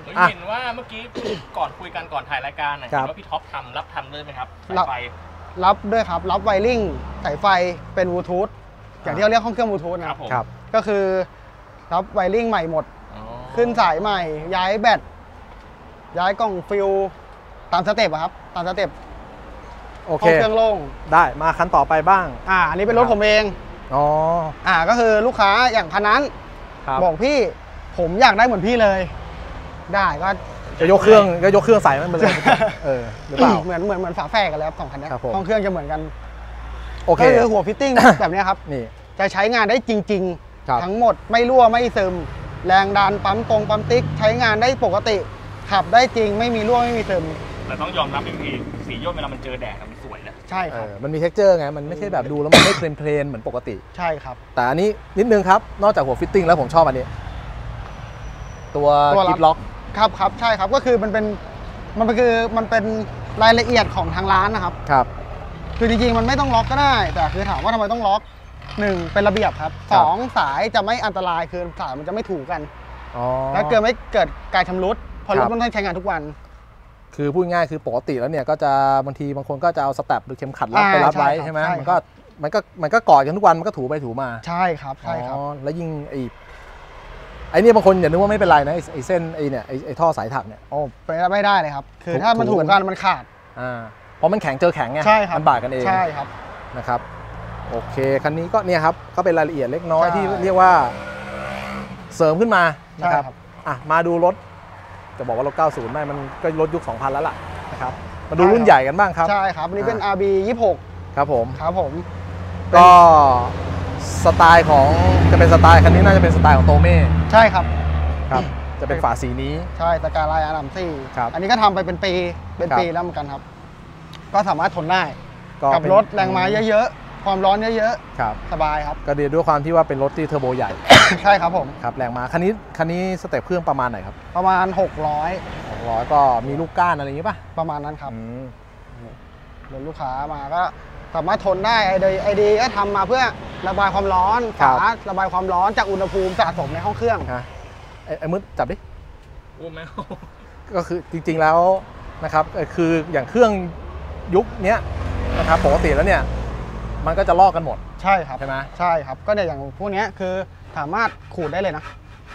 เห็นว่าเมื่อกี้ก่อนคุยกันก่อนถ่ายรายการเห็นว่าพี่ท็อปทำรับทำด้วยไหมครับสายไฟรับด้วยครับรับไวริ่งสายไฟเป็นบลูทูธอย่างที่เราเรียกห้องเครื่องบลูทูธนะครับก็คือรับไวริ่งใหม่หมดขึ้นสายใหม่ย้ายแบตย้ายกล่องฟิลตามสเต็ปครับตามสเต็ปโอเคเครื่องโล่งได้มาคันต่อไปบ้างอ่าอันนี้เป็นรถผมเองอ๋ออ่าก็คือลูกค้าอย่างคันนั้นบอกพี่ผมอยากได้เหมือนพี่เลยได้ก็จะยกเครื่องก็ยกเครื่องใส่มันไปเลยเออหรือเปล่าเหมือนเหมือนเหมือนฝาแฝดกันแล้วสองคันนี้ห้องเครื่องจะเหมือนกันโอเคก็คือหัวฟิตติ้งแบบนี้ครับนี่จะใช้งานได้จริงๆทั้งหมดไม่รั่วไม่ซึมแรงดันปั๊มตรงปั๊มติ๊กใช้งานได้ปกติขับได้จริงไม่มีรั่วไม่มีซึมแต่ต้องยอมรับพี่สีย่นเวลามันเจอแดดมันสวยนะใช่ครับมันมีเท็กเจอร์ไงมันไม่ใช่แบบดูแล้วมันไม่เพลนเพลนเหมือนปกติใช่ครับแต่อันนี้นิดนึงครับนอกจากหัวฟิตติ้งแล้วผมชอบอันนี้ตัวกิฟล็อกครับครับใช่ครับก็คือมันเป็นมันเป็นคือมันเป็นรายละเอียดของทางร้านนะครับครับคือจริงๆมันไม่ต้องล็อกก็ได้แต่คือถามว่าทำไมต้องล็อกหนึ่งเป็นระเบียบครับสองสายจะไม่อันตรายคือสายมันจะไม่ถูกกันแล้วเกิดไม่เกิดการชำรุดพอรถมันต้องใช้งานทุกวันคือพูดง่ายคือปกติแล้วเนี่ยก็จะบางทีบางคนก็จะเอาสแตปหรือเข็มขัดรัดไปรัดไว้ใช่ไหมมันก็มันก็มันก็กอดกันทุกวันมันก็ถูไปถูมาใช่ครับใช่ครับแล้วยิ่งไอ้ไอ้นี่บางคนอย่านึกว่าไม่เป็นไรนะไอ้เส้นไอ้เนี่ยไอ้ท่อสายถักเนี่ยโอ้ไม่ได้เลยครับคือถ้ามันถูกกันมันขาดอ่าเพราะมันแข็งเจอแข็งไงมันบาดกันเองใช่ครับนะครับโอเคคันนี้ก็เนี่ยครับก็เป็นรายละเอียดเล็กน้อยที่เรียกว่าเสริมขึ้นมานะครับอ่ะมาดูรถจะบอกว่ารถเก้าสิบไม่มันก็รถยุคสองพันแล้วล่ะนะครับมาดูรุ่นใหญ่กันบ้างครับใช่ครับอันนี้เป็น อาร์ บี ยี่สิบหกครับผมครับผมก็สไตล์ของจะเป็นสไตล์คันนี้น่าจะเป็นสไตล์ของโตเม่ใช่ครับครับจะเป็นฝาสีนี้ใช่ตะการลายอาร์มซี่อันนี้ก็ทำไปเป็นปีเป็นปีแล้วเหมือนกันครับก็สามารถทนได้กับรถแรงม้าเยอะๆความร้อนเยอะๆครับสบายครับก็ดีด้วยความที่ว่าเป็นรถที่เทอร์โบใหญ่ใช่ครับผมครับแรงม้าคันนี้คันนี้สเต็ปเครื่องประมาณไหนครับประมาณหกร้อยหกร้อยก็มีลูกก้านอะไรอย่างงี้ป่ะประมาณนั้นครับรถลูกค้ามาก็สามารถทนได้ไอเดียไอเดียก็ทำมาเพื่อระบายความร้อนฝาระบายความร้อนจากอุณหภูมิสะสมในห้องเครื่องไอ้มืดจับดิโอ้แม่ก็คือจริงๆแล้วนะครับคืออย่างเครื่องยุคนี้นะครับปกติแล้วเนี่ยมันก็จะลอกกันหมดใช่ครับใช่ไหมใช่ครับก็เนี่ยอย่างพวกนี้คือสามารถขูดได้เลยนะ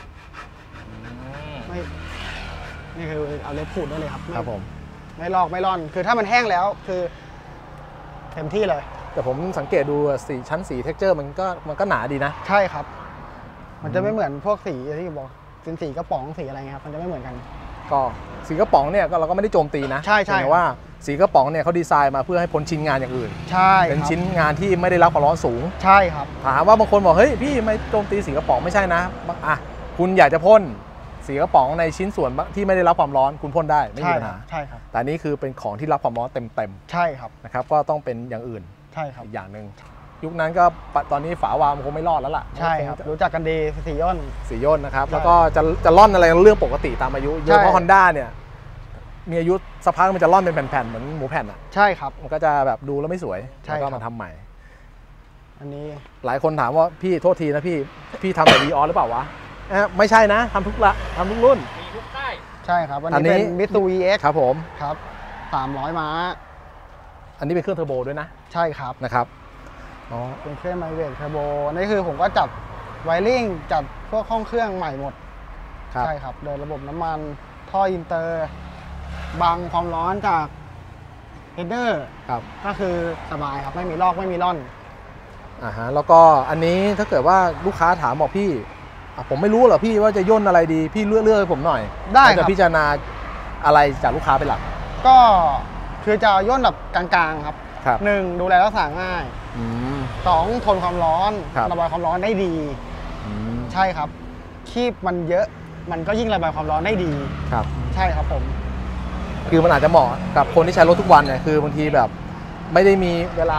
ไม่นี่คือเอาเล็บขูดได้เลยครับครับผมไม่ลอกไม่ร่อนคือถ้ามันแห้งแล้วคือเต็มที่เลยแต่ผมสังเกตดูสีชั้นสีเท็กเจอร์มันก็มันก็หนาดีนะใช่ครับมันจะไม่เหมือนพวกสีที่บอกสีสีกระป๋องสีอะไรครับมันจะไม่เหมือนกันก็สีกระป๋องเนี่ยก็เราก็ไม่ได้โจมตีนะใช่ใช่แต่ว่าสีกระป๋องเนี่ยเขาดีไซน์มาเพื่อให้พ้นชิ้นงานอย่างอื่นใช่เป็นชิ้นงานที่ไม่ได้รับความร้อนสูงใช่ครับถามว่าบางคนบอกเฮ้ยพี่ไม่โจมตีสีกระป๋องไม่ใช่นะอ่ะคุณอยากจะพ่นสีกระป๋องในชิ้นส่วนที่ไม่ได้รับความร้อนคุณพ่นได้ไม่มีปัญหาใช่ครับแต่นี้คือเป็นของที่รับความร้อนเต็มๆใช่ครับนะครับก็ต้องเป็นอย่างอื่นใช่ครับอีกอย่างหนึ่งยุคนั้นก็ตอนนี้ฝาวาล์วคงไม่รอดแล้วล่ะใช่ครับรู้จักกันดีสีย่นสีย่นนะครับแล้วก็จะจะล่อนอะไรเรื่องปกติตามอายุโดยเฉพาะฮอนด้าเนี่ยมีอายุสักพักมันจะล่อนเป็นแผ่นๆเหมือนหมูแผ่นอ่ะใช่ครับมันก็จะแบบดูแล้วไม่สวยแล้วก็มาทำใหม่อันนี้หลายคนถามว่าพี่โทษทีนะพี่พี่ทำแต่วีออหรือเปล่าวะไม่ใช่นะทำทุกละทำทุกรุ่นมีทุกค่ายใช่ครับอันนี้เป็นมิตซูวีเอ็กซ์ครับผมครับสามร้อยม้าอันนี้เป็นเครื่องเทอร์โบด้วยนะใช่ครับนะครับอ๋อเป็นเครื่องไมเวทเทอร์โบนี่คือผมก็จัดไวริ่งจัดพวกห้องเครื่องใหม่หมดใช่ครับโดยระบบน้ำมันท่ออินเตอร์บังความร้อนจากเฮดเดอร์ครับก็คือสบายครับไม่มีลอกไม่มีร่อนอ่าฮะแล้วก็อันนี้ถ้าเกิดว่าลูกค้าถามบอกพี่ผมไม่รู้หรอพี่ว่าจะย่นอะไรดีพี่เลือกเลือกให้ผมหน่อยได้ครับจะพิจารณาอะไรจากลูกค้าเป็นหลักก็คือจะย่นแบบกลางๆครับหนึ่งดูแลรักษาง่ายสองทนความร้อนระบายความร้อนได้ดีใช่ครับคีบมันเยอะมันก็ยิ่งระบายความร้อนได้ดีครับใช่ครับผมคือมันอาจจะเหมาะกับคนที่ใช้รถทุกวันเนี่ยคือบางทีแบบไม่ได้มีเวลา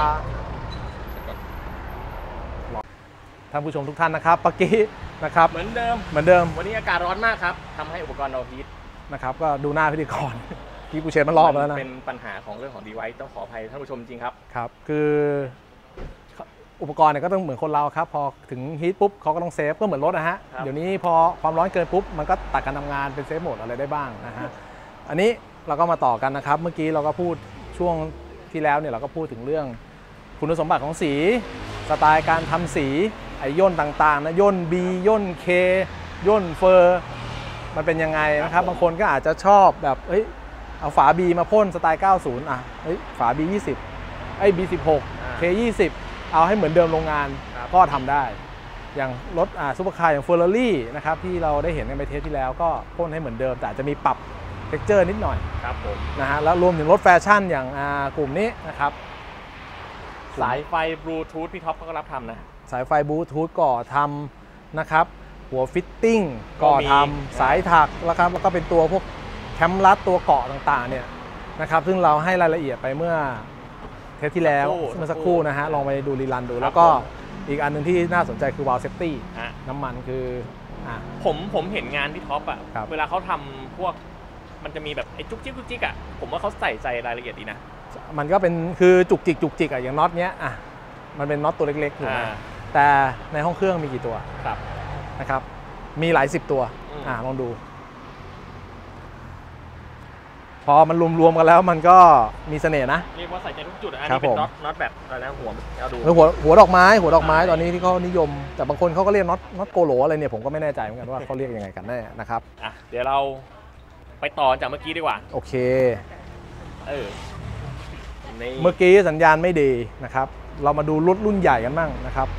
ท่านผู้ชมทุกท่านนะครับเมื่อกี้นะครับเหมือนเดิมเหมือนเดิมวันนี้อากาศร้อนมากครับทำให้อุปกรณ์เราฮีทนะครับก็ดูหน้าพิธีกรพี่กูเชนมันรอบแล้วนะเป็นปัญหาของเรื่องของดีไวซ์ต้องขออภัยท่านผู้ชมจริงครับครับคืออุปกรณ์เนี่ยก็ต้องเหมือนคนเราครับพอถึงฮีทปุ๊บเขาก็ต้องเซฟก็เหมือนรถนะฮะเดี๋ยวนี้พอความร้อนเกินปุ๊บมันก็ตัดการทำงานเป็นเซฟโหมดอะไรได้บ้างนะฮะอันนี้เราก็มาต่อกันนะครับเมื่อกี้เราก็พูดช่วงที่แล้วเนี่ยเราก็พูดถึงเรื่องคุณสมบัติของสีสไตล์การทำสีไอย่นต่างๆนะย่น B ย่น K ย่นเฟอร์มันเป็นยังไงนะครับบางคนก็อาจจะชอบแบบเฮ้ยเอาฝา B มาพ่นสไตล์ เก้าสิบ อ่ะเฮ้ยฝา บี ยี่สิบ ไอ้ บี สิบหก เค ยี่สิบ เอาให้เหมือนเดิมโรงงานก็ทำได้อย่างรถอ่าซุปเปอร์คาร์อย่างเฟอร์รารี่นะครับที่เราได้เห็นกันไปเทสที่แล้วก็พ่นให้เหมือนเดิมแต่จะมีปรับเท็กเจอร์นิดหน่อยครับผมนะฮะแล้วรวมถึงรถแฟชั่นอย่างกลุ่มนี้นะครับสายไฟบลูทูธพี่ท็อปก็รับทำนะสายไฟบลูทูธก่อทำนะครับหัวฟิตติ้งก่อทำสายถักแล้วครับแล้วก็เป็นตัวพวกแคมรัดตัวเกาะต่างๆเนี่ยนะครับซึ่งเราให้รายละเอียดไปเมื่อเทสที่แล้วเมื่อสักครู่นะฮะลองไปดูรีรันดูแล้วก็อีกอันหนึ่งที่น่าสนใจคือวาล์วเซฟตี้น้ำมันคืออ่ะผมผมเห็นงานพี่ท็อปอ่ะเวลาเขาทำพวกมันจะมีแบบไอ้จุกจิกจุกจิกอ่ะผมว่าเขาใส่ใจรายละเอียดดีนะมันก็เป็นคือจุกจิกจุกจิกอ่ะอย่างน็อตเนี้ยอ่ะมันเป็นน็อตตัวเล็กๆถูกไหมแต่ในห้องเครื่องมีกี่ตัวครับนะครับมีหลายสิบตัวอ่ะลองดูพอมันรวมๆกันแล้วมันก็มีเสน่ห์นะเรียกว่าใส่ใจทุกจุดอันนี้เป็นน็อตน็อตแบบอะไรนะหัวเอาดูหัวหัวดอกไม้หัวดอกไม้ตอนนี้ที่เขานิยมแต่บางคนเขาก็เรียกน็อตน็อตโกโหลอะไรเนี่ยผมก็ไม่แน่ใจเหมือนกันว่าเขาเรียกยังไงกันแน่นะครับอ่ะเดี๋ยวเราไปต่อจากเมื่อกี้ดีกว่าโอเคเออเมื่อกี้สัญญาณไม่ดีนะครับเรามาดูรถรุ่นใหญ่กันบ้างนะครับ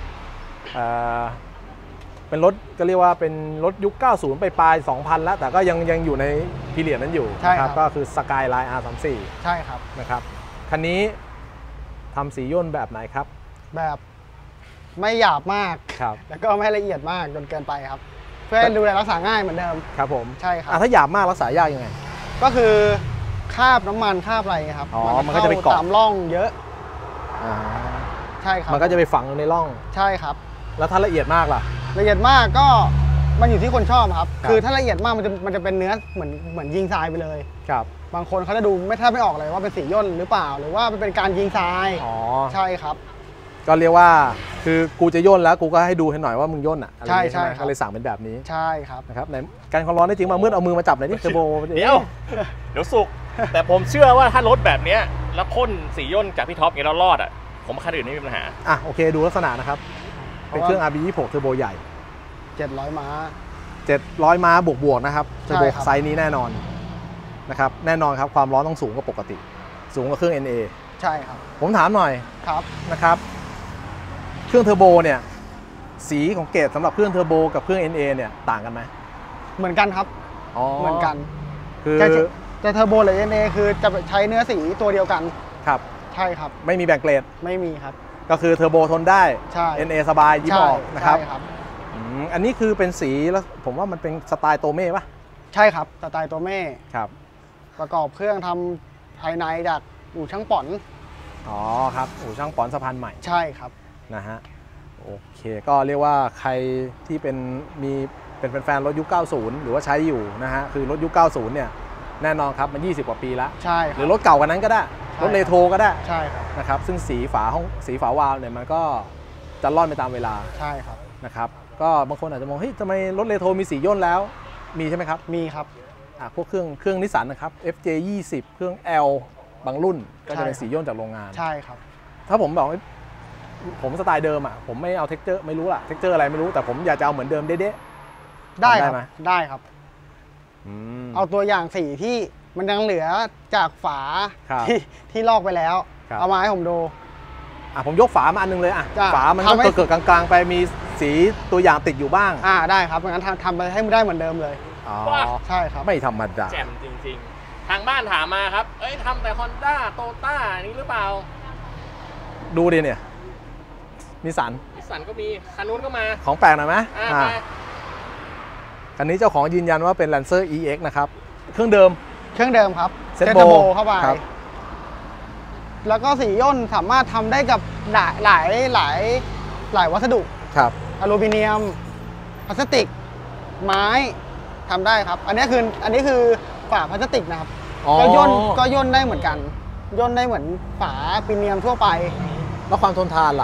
เป็นรถก็เรียกว่าเป็นรถยุคเก้าสิบไปปลายสองพันแล้วแต่ก็ยังยังอยู่ในพีเรียดนั้นอยู่นะครับก็คือ Skyline อาร์ สามสิบสี่ใช่ครับนะครับคันนี้ทำสีย่นแบบไหนครับแบบไม่หยาบมากครับแล้วก็ไม่ละเอียดมากจนเกินไปครับเพื่อให้ดูแลรักษาง่ายเหมือนเดิมครับผมใช่ครับถ้าหยาบมากรักษายากยังไงก็คือคราบน้ำมันคราบอะไรครับอ๋อมันก็จะไปเกาะตามร่องเยอะใช่ครับมันก็จะไปฝังอยู่ในร่องใช่ครับแล้วถ้าละเอียดมากล่ะละเอียดมากก็มันอยู่ที่คนชอบครับคือถ้าละเอียดมากมันจะมันจะเป็นเนื้อเหมือนเหมือนยิงทรายไปเลยครับบางคนเขาจะดูไม่แทบไม่ออกเลยว่าเป็นสีย่นหรือเปล่าหรือว่าเป็นการยิงทรายอ๋อใช่ครับก็เรียกว่าคือกูจะย่นแล้วกูก็ให้ดูให้หน่อยว่ามึงย่นอ่ะใช่ใช่ก็เลยสั่งเป็นแบบนี้ใช่ครับนะครับในการความร้อนได้จริงมามืดเอามือมาจับหน่อยนี่เทอร์โบเดี๋ยวเดี๋ยวสุกแต่ผมเชื่อว่าถ้ารถแบบนี้แล้วพ่นสีย่นจากพี่ท็อปเงี้ยเรารอดอ่ะผมคันอื่นไม่มีปัญหาอ่ะโอเคดูลักษณะนะครับเป็นเครื่อง อาร์ บี ยี่สิบหกเทอร์โบใหญ่เจ็ดร้อยม้าเจ็ดร้อยม้าบวกๆนะครับเทอร์โบไซส์นี้แน่นอนนะครับแน่นอนครับความร้อนต้องสูงกว่าปกติสูงกว่าเครื่อง เอ็น เอใช่ครับผมถามหน่อยครับนะครับเครื่องเทอร์โบเนี่ยสีของเกรดสำหรับเครื่องเทอร์โบกับเครื่อง เอ็น เอ เนี่ยต่างกันไหมเหมือนกันครับเหมือนกันคือจะเทอร์โบหรือ เอ็น เอ คือจะใช้เนื้อสีตัวเดียวกันครับใช่ครับไม่มีแบ่งเกรดไม่มีครับก็คือเทอร์โบทนได้ เอ็น เอ สบายยิ้มออกนะครับอันนี้คือเป็นสีแล้วผมว่ามันเป็นสไตล์โตเม่ป่ะใช่ครับสไตล์โตเม่ครับประกอบเครื่องทำภายในจากอู่ช่างป๋อนอ๋อครับอู่ช่างป๋อนสะพานใหม่ใช่ครับนะฮะโอเคก็เรียกว่าใครที่เป็นมีเป็นแฟนๆรถยุคเก้าสิบหรือว่าใช้อยู่นะฮะคือรถยุคเก้าสิบเนี่ยแน่นอนครับมันยี่สิบกว่าปีแล้วใช่หรือรถเก่ากว่านั้นก็ได้รถเรโทรก็ได้ใช่ครับนะครับซึ่งสีฝาห้องสีฝาวาล์วเนี่ยมันก็จะล่อนไปตามเวลาใช่ครับนะครับก็บางคนอาจจะมองเฮ้ยทำไมรถเรโทรมีสีย่นแล้วมีใช่ไหมครับมีครับอ่าพวกเครื่องเครื่องนิสสันนะครับ เอฟ เจ ยี่สิบ เครื่อง L บางรุ่นก็จะเป็นสีย่นจากโรงงานใช่ครับถ้าผมบอกผมสไตล์เดิมอ่ะผมไม่เอาเท็กเจอร์ไม่รู้อะเท็กเจอร์อะไรไม่รู้แต่ผมอยากจะเอาเหมือนเดิมเด๊ะๆได้ครับได้ครับเอาตัวอย่างสีที่มันยังเหลือจากฝาที่ที่ลอกไปแล้วเอามาให้ผมดูอ่ะผมยกฝามาอันนึงเลยอ่ะฝามันก็เกิดกลางๆไปมีสีตัวอย่างติดอยู่บ้างอ่าได้ครับงั้นทำไปให้มันได้เหมือนเดิมเลยอ๋อใช่ครับไม่ธรรมดาแจ่มจริงๆทางบ้านถามมาครับเอ้ยทำแต่ Honda โตต้านี้หรือเปล่าดูดิเนี่ยนิสสันนิสสันก็มีคันนู้นก็มาของแปลกหน่อยไหมอ่าคันนี้เจ้าของยืนยันว่าเป็น Lancer อี เอ็กซ์ นะครับเครื่องเดิมเครื่องเดิมครับเซตโบเข้าไปแล้วก็สีย่นสามารถทำได้กับหลายหลายหลายหลายวัสดุครับอลูมิเนียมพลาสติกไม้ทำได้ครับอันนี้คืออันนี้คือฝาพลาสติกนะครับก็ย่นก็ย่นได้เหมือนกันย่นได้เหมือนฝาปีเนียมทั่วไปแล้วความทนทานล่ะ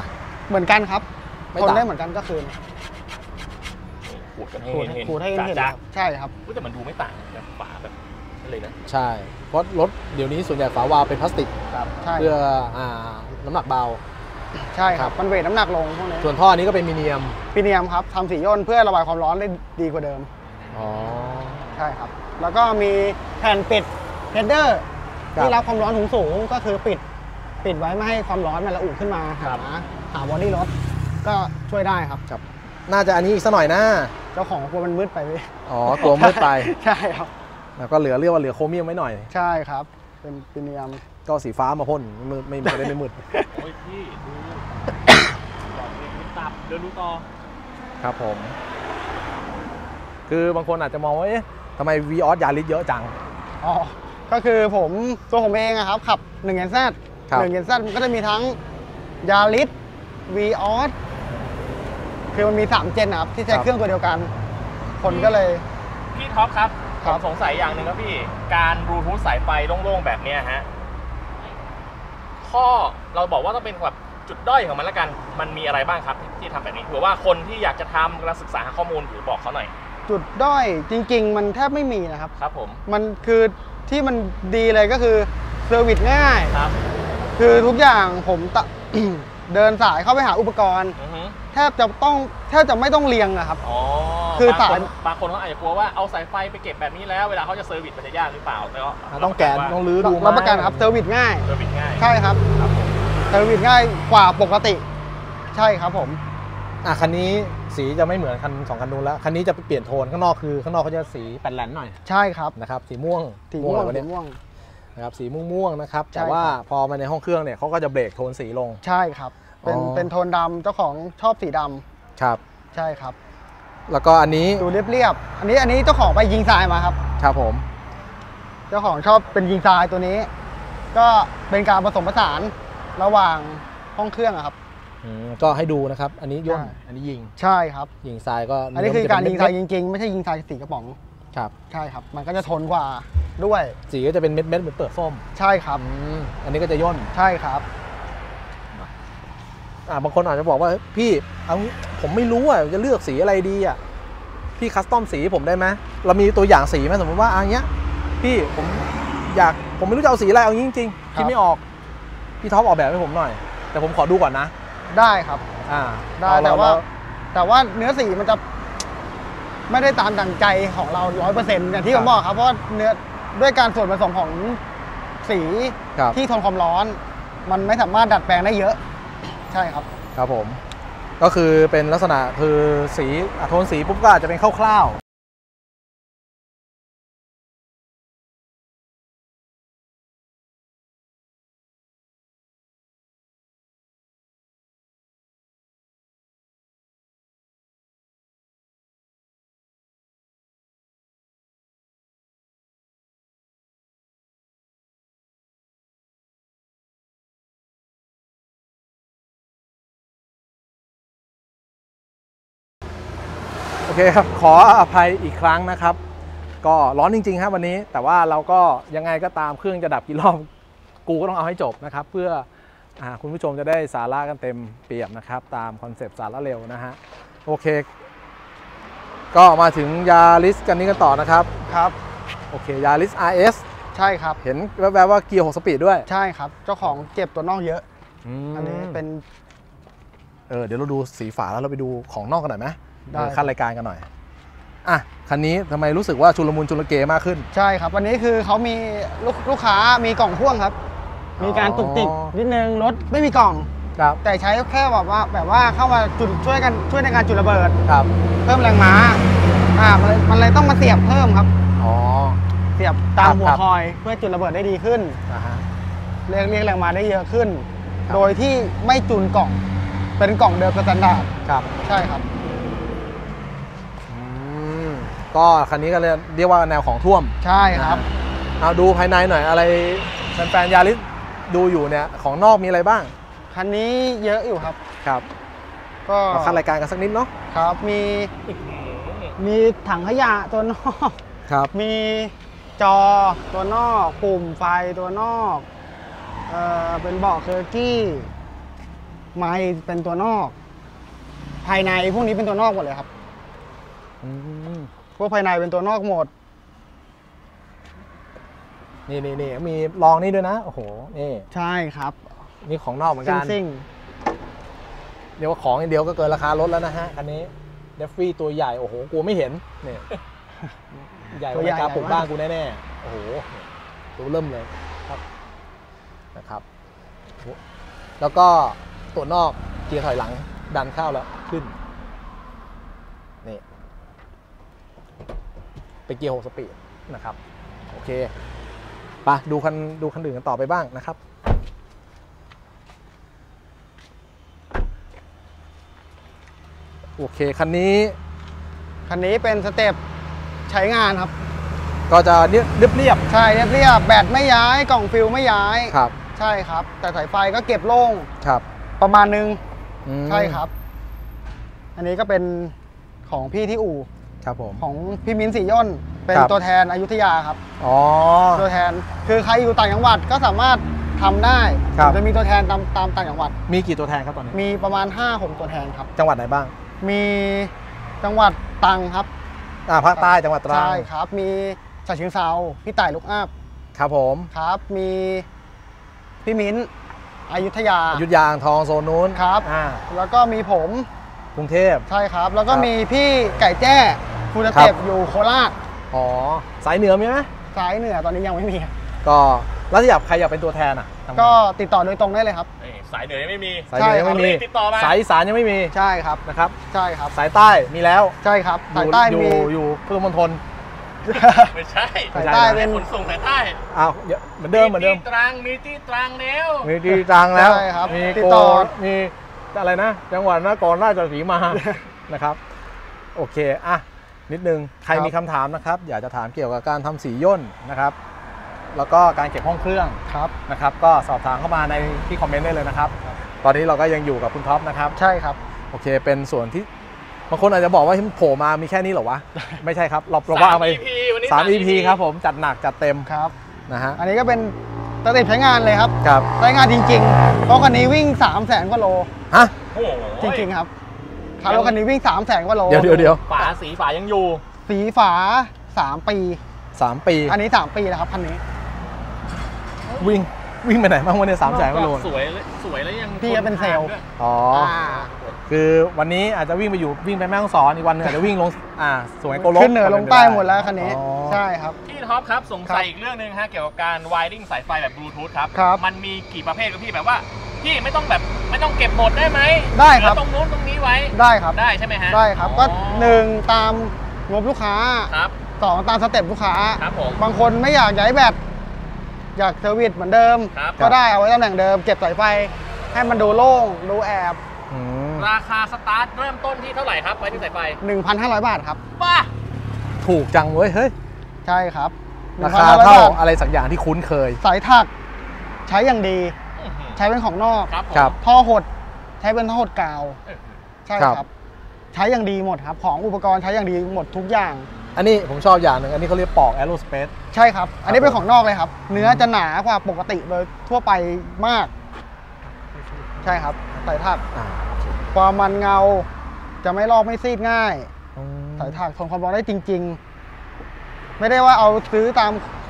เหมือนกันครับทนได้เหมือนกันก็คือขูดกันให้ขูดเห็นขูดให้เห็นครับใช่ครับแต่มันดูไม่ต่างกับฝาแบบนั่นเลยนะใช่เพราะรถเดี๋ยวนี้ส่วนใหญ่ฝาวาล์วเป็นพลาสติกเพื่ออ่าน้ำหนักเบาใช่ครับมันเวทน้ำหนักลงพวกนี้ส่วนท่อนี้ก็เป็นมิเนียมมิเนียมครับทำสีย่นเพื่อระบายความร้อนได้ดีกว่าเดิมอ๋อใช่ครับแล้วก็มีแผ่นปิดเฮดเดอร์ที่รับความร้อนสูงสูงก็คือปิดปิดไว้ไม่ให้ความร้อนมันระอุขึ้นมาหาหาบอดี้รถก็ช่วยได้ครับครับน่าจะอันนี้อีกสักหน่อยนะเจ้าของกลัวมันมืดไปอ๋อตัวมืดไปใช่ครับแล้วก็เหลือเรียกว่าเหลือโครเมียมไว้หน่อยใช่ครับเป็นปิเนียมก็สีฟ้ามาพ่นไม่ไม่ไม่ได้ไม่มืดโอ้ยพี่ดูหลอดเองตับเดินดูต่อครับผมคือบางคนอาจจะมองว่าเอ๊ะทำไมวีออสยาริสเยอะจังอ๋อก็คือผมตัวผมเองครับขับหนึ่งเอ็นแซดหนึ่งเอ็นแซดมันก็จะมีทั้งยาริสวีออสคือมันมีสามเจนนะครับที่ใช้เครื่องตัวเดียวกันคนก็เลยพี่ท็อปครับผมสงสัยอย่างหนึ่งครับพี่การบลูทูธสายไฟโล่งๆแบบนี้ฮะข้อเราบอกว่าต้องเป็นแบบจุดด้อยของมันแล้วกันมันมีอะไรบ้างครับที่ทำแบบนี้เผื่อว่าคนที่อยากจะทำกำลังศึกษาข้อมูลหรือบอกเขาหน่อยจุดด้อยจริงๆมันแทบไม่มีนะครับครับผมมันคือที่มันดีเลยก็คือเซอร์วิสง่ายครับคือทุกอย่างผมตะ เดินสายเข้าไปหาอุปกรณ์แทบจะต้องแทบจะไม่ต้องเรียงอะครับอ๋อคือสายบางคนเขาอาจจะกลัวว่าเอาสายไฟไปเก็บแบบนี้แล้วเวลาเขาจะเซอร์วิสมันจะยากหรือเปล่าแต่ก็ต้องแกนต้องรื้อดูรับประกันครับเซอร์วิสง่ายเซอร์วิสง่ายใช่ครับเซอร์วิสง่ายกว่าปกติใช่ครับผมอ่ะคันนี้สีจะไม่เหมือนคันสองคันนู้นแล้วคันนี้จะเปลี่ยนโทนข้างนอกคือข้างนอกเขาจะสีแปดแหลนหน่อยใช่ครับนะครับสีม่วงสีม่วงสีม่วงนะครับสีม่วงๆนะครับแต่ว่าพอมาในห้องเครื่องเนี่ยเขาก็จะเบรกโทนสีลงใช่ครับเป็นเป็นโทนดำเจ้าของชอบสีดำครับใช่ครับแล้วก็อันนี้ดูเรียบๆอันนี้อันนี้เจ้าของไปยิงทรายมาครับครับผมเจ้าของชอบเป็นยิงทรายตัวนี้ก็เป็นการผสมผสานระหว่างห้องเครื่องครับก็ให้ดูนะครับอันนี้ย่นอันนี้ยิงใช่ครับยิงทรายก็อันนี้คือการยิงทรายจริงๆไม่ใช่ยิงทรายสีกระป๋องครับใช่ครับมันก็จะทนกว่าด้วยสีก็จะเป็นเม็ดๆเหมือนเปลือกส้มใช่ครับอันนี้ก็จะย่นใช่ครับอ่าบางคนอาจจะบอกว่าพี่เอาผมไม่รู้อ่ะจะเลือกสีอะไรดีอ่ะพี่คัสตอมสีผมได้ไหมเรามีตัวอย่างสีไหมสมมติว่าอันเนี้ยพี่ผมอยากผมไม่รู้จะเอาสีอะไรเอาจริงๆคิดไม่ออกพี่ท็อปออกแบบให้ผมหน่อยแต่ผมขอดูก่อนนะได้ครับอ่าได้แต่ว่าแต่ว่าเนื้อสีมันจะไม่ได้ตามดั่งใจของเราร้อยเปอร์เซ็นต์อย่างที่ผมบอกครับเพราะเนื้อด้วยการส่วนผสมของสีที่ทนความร้อนมันไม่สามารถดัดแปลงได้เยอะใช่ครับครับผมก็คือเป็นลักษณะคือสีโทนสีปุ๊บก็อาจจะเป็นคร่าวๆโอเคครับขออภัยอีกครั้งนะครับก็ร้อนจริงๆครับวันนี้แต่ว่าเราก็ยังไงก็ตามเครื่องจะดับกี่รอบกูก็ต้องเอาให้จบนะครับเพื่ออ่าคุณผู้ชมจะได้สาระกันเต็มเปี่ยมนะครับตามคอนเซปต์สาระเร็วนะฮะโอเคก็มาถึงยาริสกันนี้กันต่อนะครับครับโอเคยาริส อาร์ เอสใช่ครับเห็นแวบๆว่าเกียร์หกสปีดด้วยใช่ครับเจ้าของเก็บตัวนอกเยอะอันนี้เป็นเออเดี๋ยวเราดูสีฝาแล้วเราไปดูของนอกกันหน่อยไหมขั้นรายการกันหน่อยอ่ะคันนี้ทำไมรู้สึกว่าชุลมุนชุลเกมากขึ้นใช่ครับวันนี้คือเขามีลูกลูกค้ามีกล่องพ่วงครับมีการตุกติกนิดนึงรถไม่มีกล่องครับแต่ใช้แค่แบบว่าแบบว่าเข้ามาจุดช่วยกันช่วยในการจุดระเบิดครับเพิ่มแรงม้าอ่ามันเลยมันเลยต้องมาเสียบเพิ่มครับอ๋อเสียบตามหัวคอยเพื่อจุดระเบิดได้ดีขึ้นอ่าฮะเรียกเรียกแรงม้าได้เยอะขึ้นโดยที่ไม่จูนกล่องเป็นกล่องเดิมสแตนดาร์ดครับใช่ครับก็คันนี้ก็เรียกว่าแนวของท่วมใช่ครับเอาดูภายในหน่อยอะไรแฟนๆยาริสดูอยู่เนี่ยของนอกมีอะไรบ้างคันนี้เยอะอยู่ครับครับก็ขั้นรายการกันสักนิดเนาะครับมีมีถังขยะตัวนอกครับมีจอตัวนอกปุ่มไฟตัวนอกเอ่อเป็นเบาะเคอร์กี้ไม้เป็นตัวนอก ภายในพวกนี้เป็นตัวนอกหมดเลยครับพวกภายในเป็นตัวนอกหมดนี่นี่นี่มีลองนี่ด้วยนะโอ้โหนี่ใช่ครับนี่ของนอกเหมือนกันซิ่งเดี๋ยวว่าของอย่างเดียวก็เกินราคารถแล้วนะฮะคันนี้เดฟฟี่ตัวใหญ่โอ้โหกูไม่เห็นเนี่ยใหญ่กว่าการปลูกบ้านกูแน่ๆโอ้โหตัวเริ่มเลยครับนะครับแล้วก็ตัวนอกเกียร์ถอยหลังดันเข้าแล้วขึ้นนี่เป็นเกียร์หกสปีดนะครับโอเคไปดูคันดูคันอื่นกันต่อไปบ้างนะครับโอเคคันนี้คันนี้เป็นสเต็ปใช้งานครับก็จะเรียบเรียบเรียบใช่เรียบเรียบแบตไม่ย้ายกล่องฟิลไม่ย้ายครับใช่ครับแต่สายไฟก็เก็บโล่งครับประมาณนึงใช่ครับอันนี้ก็เป็นของพี่ที่อู่ครับผมของพี่มิ้นสีย่นเป็นตัวแทนอยุธยาครับอ๋อตัวแทนคือใครอยู่ต่างจังหวัดก็สามารถทำได้จะมีตัวแทนตามตามต่างจังหวัดมีกี่ตัวแทนครับตอนนี้มีประมาณ ห้าหก ตัวแทนครับจังหวัดไหนบ้างมีจังหวัดตรังครับอ่าภาคใต้จังหวัดตรังใช่ครับมีฉะเชิงเทราพี่ต่ายลูกอัพครับผมครับมีพี่มิ้นอยุธยาอยุธยาทองโซนนู้นครับอ่าแล้วก็มีผมกรุงเทพใช่ครับแล้วก็มีพี่ไก่แจ้ฟูลสเต็ปอยู่โคราชอ๋อสายเหนือมีไหมสายเหนือตอนนี้ยังไม่มีก็แล้วถ้าอยากใครอยากเป็นตัวแทนอ่ะก็ติดต่อโดยตรงได้เลยครับสายเหนือยังไม่มีสายเหนือยังไม่มีติดต่อมาสายอีสานยังไม่มีใช่ครับนะครับใช่ครับสายใต้มีแล้วใช่ครับสายใต้มีอยู่พุทธมณฑลไม่ใช่สายใต้เป็นขนส่งสายใต้อ้าวเหมือนเดิมเหมือนเดิมมีที่ตรังมีที่ตรังแล้วมีที่ตรังแล้วใช่ครับมีติดต่อมีอะไรนะจังหวัดนครราชสีมานะครับโอเคอ่ะนิดนึงใครมีคำถามนะครับอยากจะถามเกี่ยวกับการทำสีย่นนะครับแล้วก็การเก็บห้องเครื่องครับนะครับก็สอบถามเข้ามาในที่คอมเมนต์ได้เลยนะครับตอนนี้เราก็ยังอยู่กับคุณท็อปนะครับใช่ครับโอเคเป็นส่วนที่บางคนอาจจะบอกว่าโผล่มามีแค่นี้เหรอวะไม่ใช่ครับเราเราว่าไปสาม อี พี ครับผมจัดหนักจัดเต็มครับนะฮะอันนี้ก็เป็นสเต็ปใช้งานเลยครับครับใช้งานจริงๆเพราะคันนี้วิ่ง สามแสน กว่าโลฮะจริงๆครับครับรถคันนี้วิ่ง สามแสน กว่าโลเดี๋ยวเดี๋ยวเดี๋ยวฝาสีฝายังอยู่สีฝาสามปีสามปีอันนี้สามปีแล้วครับคันนี้วิ่งวิ่งไปไหนบ้างวันนี้สามแสนกว่าโลสวยสวยแล้วยังพี่ก็เป็นเซลล์อ๋อคือวันนี้อาจจะวิ่งไปอยู่วิ่งไปแม่ฮ่องสอนอีกวันนึงอาจจะวิ่งลงอ่าสวยโกลบขึ้นเหนือลงใต้หมดแล้วคันนี้ใช่ครับพี่ท็อปครับสงสัยอีกเรื่องนึงฮะเกี่ยวกับการไวริ่งสายไฟแบบบลูทูธครับมันมีกี่ประเภทครับพี่แบบว่าพี่ไม่ต้องแบบไม่ต้องเก็บหมดได้ไหมได้ครับตรงนู้นตรงนี้ไว้ได้ครับได้ใช่ไหมฮะได้ครับก็หนึ่งตามงบลูกค้าครับสองตามสเต็ปลูกค้าครับผมบางคนไม่อยากย้ายแบตอยากเซอร์วิสเหมือนเดิมก็ได้เอาไว้ตำแหน่งเดิมเก็บสายไฟให้มันดูโล่งดูแอบราคาสตาร์ทเริ่มต้นที่เท่าไหร่ครับไฟที่สายไฟหนึ่งพันห้าร้อย บาทครับป้าถูกจังเว้ยเฮ้ยใช่ครับราคาเท่าอะไรสักอย่างที่คุ้นเคยสายถักใช้อย่างดีใช้เป็นของนอกครับท่อหดใช้เป็นท่อหดกาวใช่ครับใช้อย่างดีหมดครับของอุปกรณ์ใช้อย่างดีหมดทุกอย่างอันนี้ผมชอบอย่างหนึ่งอันนี้เขาเรียกปอกแอโรสเปซใช่ครับอันนี้เป็นของนอกเลยครับเนื้อจะหนากว่าปกติโดยทั่วไปมากใช่ครับสายถักความมันเงาจะไม่ลอกไม่ซีดง่ายสายถักทนความร้อนได้จริงๆไม่ได้ว่าเอาซื้อตาม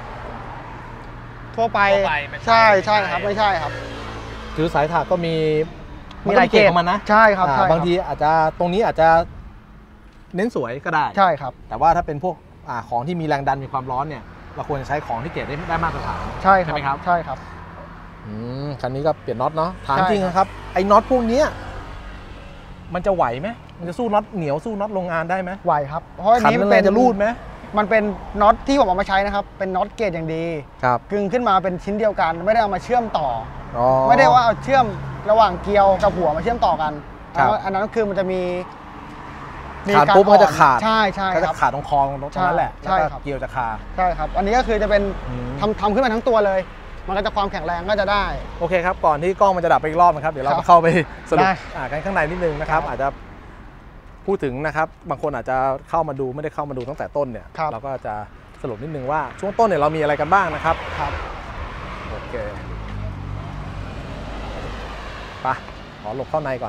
ทั่วไปใช่ใช่ครับไม่ใช่ครับคือสายถักก็มีมีหลายเกรดของมันนะใช่ครับบางทีอาจจะตรงนี้อาจจะเน้นสวยก็ได้ใช่ครับแต่ว่าถ้าเป็นพวกของที่มีแรงดันมีความร้อนเนี่ยเราควรจะใช้ของที่เกรดได้ได้มาตรฐานใช่ไหมครับใช่ครับอืมคันนี้ก็เปลี่ยนน็อตเนาะถามจริงนะครับไอ้น็อตพวกนี้มันจะไหวไหมมันจะสู้น็อตเหนียวสู้น็อตโรงงานได้ไหมไหวครับเพราะอันนี้มันเป็นจะรูดไหมมันเป็นน็อตที่ผมเอามาใช้นะครับเป็นน็อตเกรดอย่างดีครับกึ่งขึ้นมาเป็นชิ้นเดียวกันไม่ได้เอามาเชื่อมต่อไม่ได้ว่าเอาเชื่อมระหว่างเกลียวกับหัวมาเชื่อมต่อกันอันนั้นคือมันจะมีขาดปุ๊บมันจะขาดใช่ใช่ก็จะขาดตรงคอตรงนั้นแหละใช่ครับเกลียวจะขาดใช่ครับอันนี้ก็คือจะเป็นทำทำขึ้นมาทั้งตัวเลยมันก็จะความแข็งแรงก็จะได้โอเคครับก่อนที่กล้องมันจะดับไปอีกรอบนะครับเดี๋ยวเราเข้าไปสรุปกันข้างในนิดนึงนะครับอาจจะพูดถึงนะครับบางคนอาจจะเข้ามาดูไม่ได้เข้ามาดูตั้งแต่ต้นเนี่ยเราก็จะสรุปนิดนึงว่าช่วงต้นเนี่ยเรามีอะไรกันบ้างนะครับครับโอเคไปขอหลบเข้าในก่อน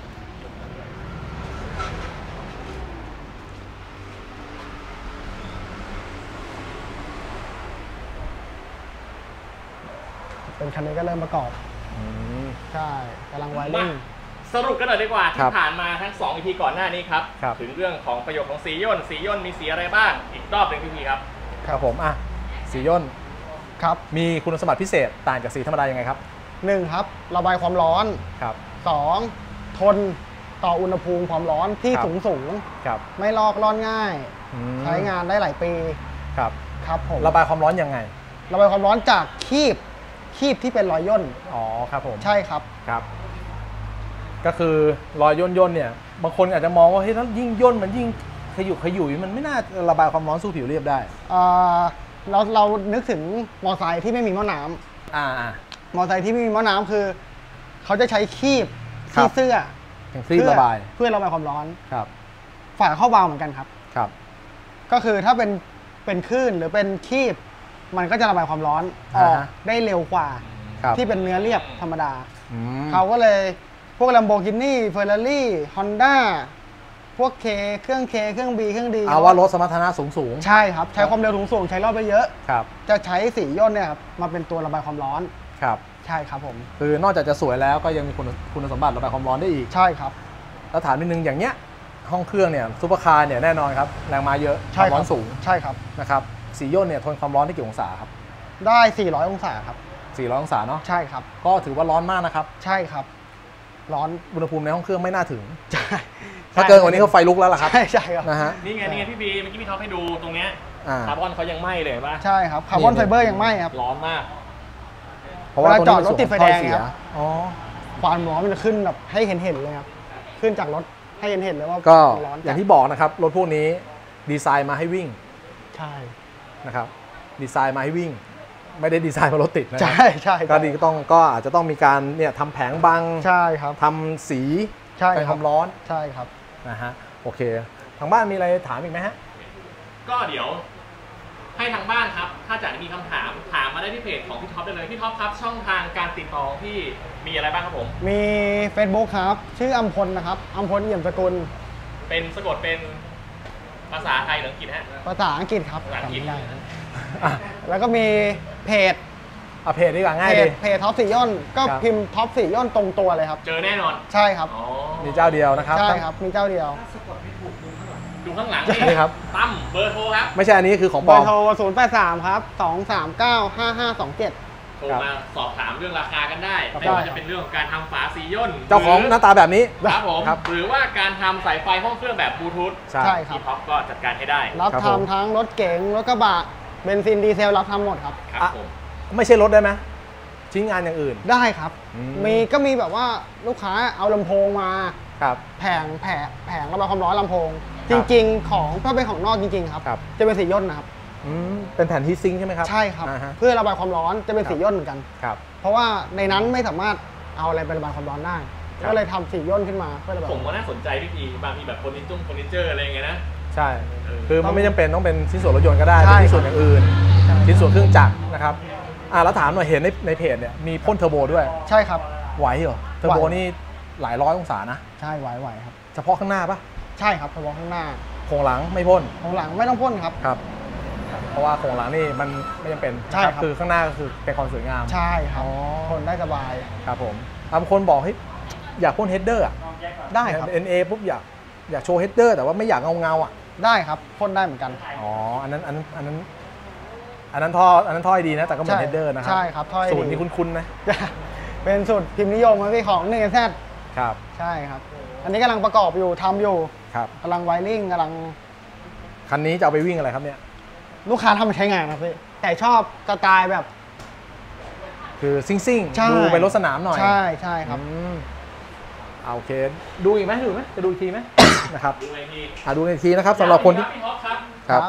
เป็นคันนี้ก็เริ่มประกอบใช่กำลังไวริ่งสรุปกันหน่อยดีกว่าที่ผ่านมาทั้งสอง อี พี ก่อนหน้านี้ครับถึงเรื่องของประโยชน์ของสีย่นสีย่นมีสีอะไรบ้างอีกรอบหนึ่งพี่พีครับครับผมอ่ะสีย่นครับมีคุณสมบัติพิเศษต่างจากสีธรรมดายังไงครับหนึ่งครับระบายความร้อนครับสองทนต่ออุณหภูมิความร้อนที่สูงสูงครับไม่ลอกร่อนง่ายใช้งานได้หลายปีครับครับผมระบายความร้อนยังไงระบายความร้อนจากคีบคีบที่เป็นรอยย่นอ๋อครับผมใช่ครับครับก็คือรอยย่นย่นเนี่ยบางคนอาจจะมองว่าเฮ้ยถ้ายิ่งย่นมันยิ่งขยุกขยุยมันไม่น่าระบายความร้อนสู้ผิวเรียบได้อ่าเราเรานึกถึงมอไซค์ที่ไม่มีหม้อน้ำอ่ามอไซค์ที่ไม่มีหม้อน้ำคือเขาจะใช้คีบที่เสื้อครีบระบายเพื่อระบายความร้อนครับฝาเข้าวาล์วเหมือนกันครับครับก็คือถ้าเป็นเป็นคลื่นหรือเป็นคีบมันก็จะระบายความร้อนออกได้เร็วกว่าที่เป็นเนื้อเรียบธรรมดาเขาก็เลยพวก Lamborghini Ferrari Honda พวกเคเครื่องเคเครื่องบีเครื่องดีเอาว่ารถสมรรถนะสูงสูงใช่ครับใช้ความเร็วสูงสูงใช้รอบไปเยอะครับจะใช้สีย่นเนี่ยครับมาเป็นตัวระบายความร้อนครับใช่ครับผมคือนอกจากจะสวยแล้วก็ยังมีคุณคุณสมบัติระบายความร้อนได้อีกใช่ครับแล้วถามนิดนึงอย่างเนี้ยห้องเครื่องเนี่ยซุปเปอร์คาร์เนี่ยแน่นอนครับแรงม้าเยอะความร้อนสูงใช่ครับนะครับสีย่นเนี่ยทนความร้อนได้กี่องศาครับได้สี่ร้อยองศาครับสี่ร้อยองศาเนาะใช่ครับก็ถือว่าร้อนมากนะครับใช่ครับร้อนอุณหภูมิในห้องเครื่องไม่น่าถึงใช่ถ้าเกินกว่านี้เขาไฟลุกแล้วล่ะครับใช่ใช่ครับนะฮะนี่ไงนี่ไงพี่บีเมื่อกี้พี่ท็อปให้ดูตรงเนี้ยคาร์บอนเขายังไหม้เลยป่ะใช่ครับคาร์บอนไฟเบอร์ยังไหม้ครับร้อนมากเพราะว่าจอดรถติดไฟแดงครับอ๋อความร้อนมันจะขึ้นแบบให้เห็นเห็นเลยครับขึ้นจากรถให้เห็นเห็นเลยว่าก็อย่างที่บอกนะครับรถพวกนี้ดีไซน์มาให้วิ่งใช่นะครับดีไซน์มาให้วิ่งไม่ได้ดีไซน์มารถติดนะใช่ใช่ก็ดีก็ต้องก็อาจจะต้องมีการเนี่ยทำแผงบังใช่ครับทำสีใช่ความร้อนใช่ครับนะฮะโอเคทางบ้านมีอะไรถามอีกไหมฮะก็เดี๋ยวให้ทางบ้านครับถ้าจะมีคำถามถามมาได้ที่เพจของพี่ท็อปได้เลยพี่ท็อปครับช่องทางการติดต่อที่มีอะไรบ้างครับผมมี Facebook ครับชื่ออัมพลนะครับอัมพลเอี่ยมสกุลเป็นสะกดเป็นภาษาไทยหรืออังกฤษฮะภาษาอังกฤษครับภาษาอังกฤษได้แล้วก็มีเพจอ่ะเพจดีกว่าง่ายดีเพจท็อปสีย่นก็พิมพ์ท็อปสีย่นตรงตัวเลยครับเจอแน่นอนใช่ครับมีเจ้าเดียวนะครับใช่ครับมีเจ้าเดียวดูข้างหลังนี่ครับตั้มเบอร์โทรครับไม่ใช่อันนี้คือของปลอมเบอร์โทรศูนย์แปดสามครับสองสามเก้าห้าห้าสองเจ็ดโทรมาสอบถามเรื่องราคากันได้ไม่ว่าจะเป็นเรื่องของการทำฝาสีย่นเจ้าของหน้าตาแบบนี้ครับผมหรือว่าการทำสายไฟห้องเครื่องแบบบลูทูธใช่ครับพี่ท็อปก็จัดการให้ได้รับทำทั้งรถเก๋งรถกระบะเบนซินดีเซลรับทำหมดครับครับผมไม่ใช่รถได้ไหมชิ้นงานอย่างอื่นได้ครับมีก็มีแบบว่าลูกค้าเอาลำโพงมาครับแผงแผงแผงระบายความร้อนลำโพงจริงๆของถ้าเป็นของนอกจริงๆครับจะเป็นสีย่นนะครับเป็นแผ่นฮีทซิงค์ใช่ไหมครับใช่ครับเพื่อระบายความร้อนจะเป็นสีย่นเหมือนกันครับเพราะว่าในนั้นไม่สามารถเอาอะไรไประบายความร้อนได้ก็เลยทำสีย่นขึ้นมาเพื่อระบายผมก็น่าสนใจพี่พีบางทีแบบเฟอร์นิเจอร์เฟอร์นิเจอร์อะไรอย่างเงี้ยนะใช่คือมันไม่จำเป็นต้องเป็นชิ้นส่วนรถยนต์ก็ได้เป็นชิ้นส่วนอย่างอื่นชิ้นส่วนเครื่องจักรนะครับอ่าแล้วถามหน่อยเห็นในในเพจเนี่ยมีพ่นเทอร์โบด้วยใช่ครับไหวเหรอเทอร์โบนี่หลายร้อยองศานะใช่ไหวไหวครับเฉพาะข้างหน้าปะใช่ครับเฉพาะข้างหน้าโครงหลังไม่พ่นโครงหลังไม่ต้องพ่นครับครับเพราะว่าโครงหลังนี่มันไม่จำเป็นใช่ครับคือข้างหน้าก็คือเป็นความสวยงามใช่ครับพ่นได้สบายครับผมบางคนบอกให้อยากพ่นเฮดเดอร์ได้ครับเอ็น เอ ปุ๊บอยากอยากโชว์เฮดเดอร์แต่ว่าไม่อยากเงาเงาอ่ะได้ครับพ่นได้เหมือนกันอ๋ออันนั้นอันนั้นอันนั้นอันนั้นท่ออันนั้นท่อดีนะแต่ก็เหมือนเฮดเดอร์นะครับใช่ครับท่อสูตรนี้คุ้นๆนะเป็นสูตรพิมพ์นิยมที่ของหนึ่ง แซดครับใช่ครับอันนี้กำลังประกอบอยู่ทำอยู่ครับกำลังไวริ่งกำลังคันนี้จะเอาไปวิ่งอะไรครับเนี่ยลูกค้าทำมาใช้งานครับพี่แต่ชอบสไตล์แบบคือซิ่งซิ่งดูไปรถสนามหน่อยใช่ใช่ครับโอเคดูอีกไหมดูไหมจะดูอีกทีไหมนะครับดูอีกทีอ่ะดูอีกทีนะครับสำหรับคนที่ครับ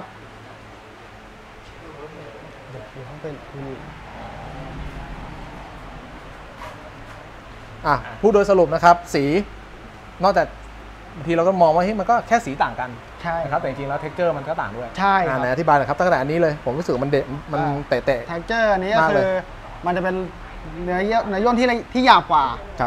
อ่ะพูดโดยสรุปนะครับสีนอกจากบางทีเราก็มองว่าเฮ้ยมันก็แค่สีต่างกันใช่นะครับแต่จริงๆแล้วเท็กเจอร์มันก็ต่างด้วยใช่ไหนอธิบายหน่อยครับตั้งแต่อันนี้เลยผมรู้สึกมันเดะมันเตะเตะเท็กเจอร์อันนี้ก็คือมันจะเป็นเนื้อเยื่อเนื้อย่นที่ที่หยาบกว่าครับครับ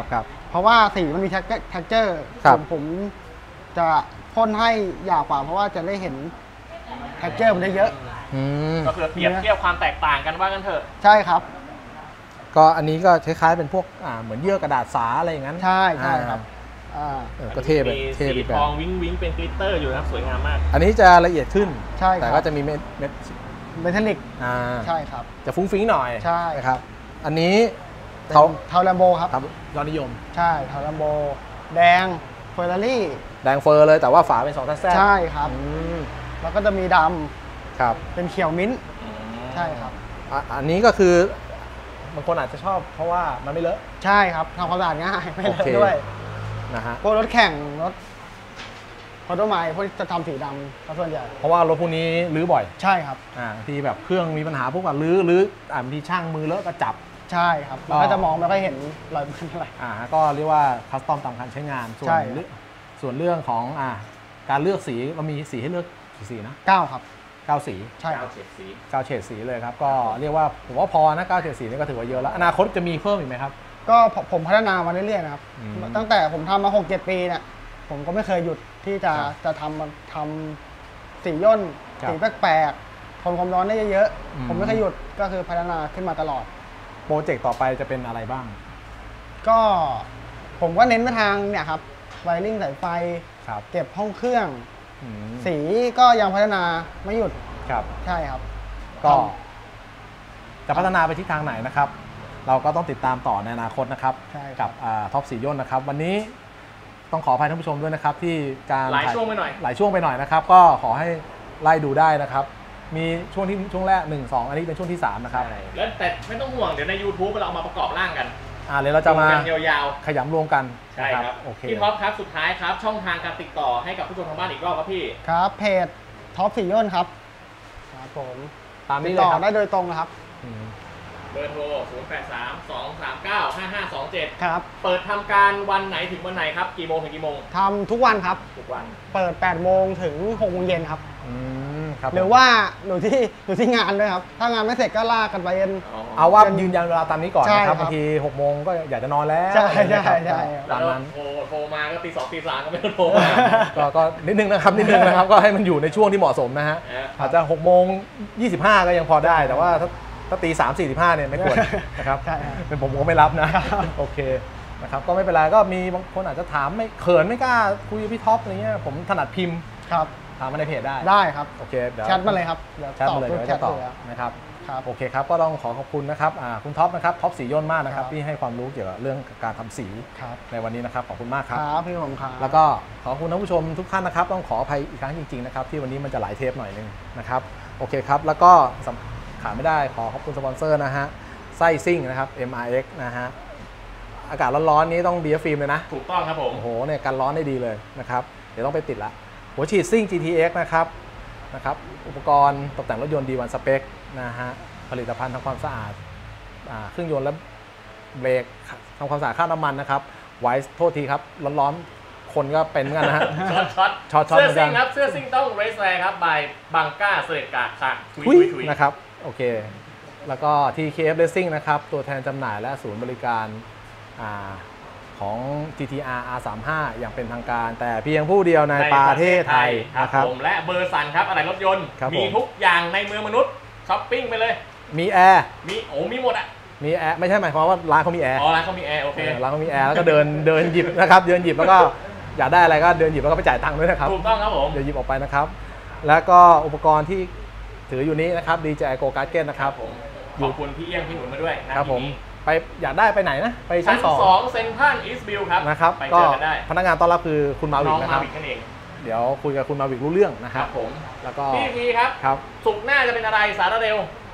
เพราะว่าสีมันมีแท็กเจอร์ผมผมจะพ่นให้หยาบกว่าเพราะว่าจะได้เห็นแท็กเจอร์มันได้เยอะก็คือเปรียบเทียบความแตกต่างกันว่ากันเถอะใช่ครับก็อันนี้ก็คล้ายๆเป็นพวกอ่าเหมือนเยื่อกระดาษสาอะไรอย่างนั้นใช่ใช่ครับก็เท่ไปเท่ไปแบบทองวิ้งวิ้งเป็นกลิตเตอร์อยู่นะครับสวยงามมากอันนี้จะละเอียดขึ้นใช่แต่ก็จะมีเม็ดเม็ดเมทัลลิกใช่ครับจะฟุ้งฟิ้งหน่อยใช่ครับอันนี้เทาเทาแลมโบครับยอดนิยมใช่เทาแลมโบแดงเฟอร์รารี่แดงเฟอร์เลยแต่ว่าฝาเป็นสองแท่งใช่ครับแล้วก็จะมีดำครับเป็นเขียวมิ้นใช่ครับอันนี้ก็คือบางคนอาจจะชอบเพราะว่ามันไม่เลอะใช่ครับทำความสะอาดง่ายไม่เลอะด้วยนะฮะพวกรถแข่งรถมอเตอร์ไซค์พวกจะทำสีดำส่วนใหญ่เพราะว่ารถพวกนี้รื้อบ่อยใช่ครับอ่าทีแบบเครื่องมีปัญหาพวกแบบรื้อรื้ออ่าบางทีช่างมือเลอะก็จับใช่ครับเราก็จะมองไม่ค่อยเห็นรอยมันอะไรอ่าก็เรียกว่าคัสตอมตามการใช้งานส่วนส่วนเรื่องของอ่าการเลือกสีเรามีสีให้เลือกกี่สีนะเก้าครับเก้าสีใช่เก้าเฉดสีเก้าเฉดสีเลยครับก็เรียกว่าผมว่าพอนะเก้าเฉดสีนี่ก็ถือว่าเยอะแล้วอนาคตจะมีเพิ่มอีกไหมครับก็ผมพัฒนามาเรื่อยๆนะครับตั้งแต่ผมทำมาหกเจ็ดปีเนี่ยผมก็ไม่เคยหยุดที่จะจะทำทำสีย่นสีแปลกๆทนความร้อนได้เยอะๆผมไม่เคยหยุดก็คือพัฒนาขึ้นมาตลอดโปรเจกต์ต่อไปจะเป็นอะไรบ้างก็ผมก็เน้นไปทางเนี่ยครับไวริ่งสายไฟเก็บห้องเครื่องสีก็ยังพัฒนาไม่หยุดครับใช่ครับก็จะพัฒนาไปทิศทางไหนนะครับเราก็ต้องติดตามต่อในอนาคตนะครับกับท็อปสีย่นนะครับวันนี้ต้องขออภัยท่านผู้ชมด้วยนะครับที่การหลายช่วงไปหน่อยหลายช่วงไปหน่อยนะครับก็ขอให้ไล่ดูได้นะครับมีช่วงที่ช่วงแรกหนึ่ง สองอันนี้เป็นช่วงที่สามนะครับแล้วแต่ไม่ต้องห่วงเดี๋ยวใน YouTube เราเอามาประกอบร่างกันอ่าเดี๋ยวเราจะมายาวๆขยำรวมกันใช่ครับโอเคพี่ท็อปครับสุดท้ายครับช่องทางการติดต่อให้กับผู้ชมทางบ้านอีกรอบครับพี่ครับเพจท็อปสีย่นครับครับผมตามนี้เลยครับได้โดยตรงนะครับเบอร์โทรศูนย์ แปด สาม สอง สาม เก้า ห้า ห้า สอง เจ็ดครับเปิดทำการวันไหนถึงวันไหนครับกี่โมงถึงกี่โมงทำทุกวันครับทุกวันเปิดแปดโมงถึงหกโมงเย็นครับอืมครับหรือว่าหนูที่หนูที่งานด้วยครับถ้างานไม่เสร็จก็ลากกันไปเย็นเอาว่ายืนยันเวลาตามนี้ก่อนนะครับบางทีหกโมงก็อยากจะนอนแล้วใช่ใช่ใช่ตามนั้นโทรโทรมาก็ตีสองตีสามก็ไม่ต้องโทรมาก็นิดนึงนะครับนิดนึงนะครับก็ให้มันอยู่ในช่วงที่เหมาะสมนะฮะอาจจะหกโมงยี่สิบห้าก็ยังพอได้แต่ว่าถ้าถ้าตีสามสี่สิบห้าเนี่ยไม่ควรนะครับเป็นผมก็ไม่รับนะโอเคนะครับก็ไม่เป็นไรก็มีบางคนอาจจะถามไม่เขินไม่กล้าคุยกับพี่ท็อปอะไรเงี้ยผมถนัดพิมพ์ครับถามมาในเพจได้ได้ครับโอเคเดี๋ยวแชทมาเลยครับแชทมาเลยเดี๋ยวจะตอบนะครับโอเคครับก็ต้องขอขอบคุณนะครับคุณท็อปนะครับท็อปสีย่นมากนะครับที่ให้ความรู้เกี่ยวกับเรื่องการทำสีในวันนี้นะครับขอบคุณมากครับครับพี่ผมครับแล้วก็ขอบคุณท่านผู้ชมทุกท่านนะครับต้องขออภัยอีกครั้งจริงๆนะครับที่วันนี้มันจะหลายเทปหน่อยนึงนะครับโอเคครับแล้วก็ขาดไม่ได้ขอขอบคุณสปอนเซอร์นะฮะไส้ซิ่งนะครับ เอ็ม อาร์ เอ็กซ์ นะฮะอากาศร้อนๆนี้ต้องบี เอฟ ฟิล์มเลยนะถูกต้องครับผมโอ้โหเนี่ยกันร้อนได้ดีเลยนะครับเดี๋ยวต้องไปติดละหัวฉีดซิ่ง จี ที เอ็กซ์ นะครับนะครับอุปกรณ์ตกแต่งรถยนต์ ดี วัน Spec นะฮะผลิตภัณฑ์ทำความสะอาดเครื่องยนต์และเบรกทำความสะอาดค่าน้ำมันนะครับไว้โทษทีครับร้อนๆคนก็เป็นกันนะฮะช็อตช็อตเสื้อซิ่งครับเสื้อซิ่งต้องเรสแวร์ครับบายบังก้าเสด็จกาดค่ะทุยๆนะครับโอเคแล้วก็ ที เค เอฟ Racing นะครับตัวแทนจำหน่ายและศูนย์บริการของ จี ที อาร์ อาร์ สามสิบห้า อย่างเป็นทางการแต่เพียงผู้เดียวในประเทศไทยนะครับผมและเบอร์สันครับอะไรรถยนต์มีทุกอย่างในเมืองมนุษย์ช้อปปิ้งไปเลยมีแอร์มีโอ้มีหมดอ่ะมีแอร์ไม่ใช่หมายความว่าร้านเขามีแอร์อ๋อร้านเขามีแอร์โอเคร้านเขามีแอร์แล้วก็เดินเดินหยิบนะครับเดินหยิบแล้วก็อยากได้อะไรก็เดินหยิบแล้วก็ไปจ่ายตังค์ด้วยนะครับถูกต้องครับผมเดี๋ยวหยิบออกไปนะครับแล้วก็อุปกรณ์ที่ถืออยู่นี้นะครับ ดี เจ ไอ Go Gadget นะครับขอบคุณพี่เอี้ยงพี่หนุนมาด้วยนะครับผมไปอยากได้ไปไหนนะไปชั้นสองเซ็นทรัลอีสต์วิวครับนะครับก็พนักงานต้อนรับคือคุณมาวิกนะครับเดี๋ยวคุยกับคุณมาวิกรู้เรื่องนะครับผมแล้วก็พี่พีครับครับสุกหน้าจะเป็นอะไรสาระเร็ว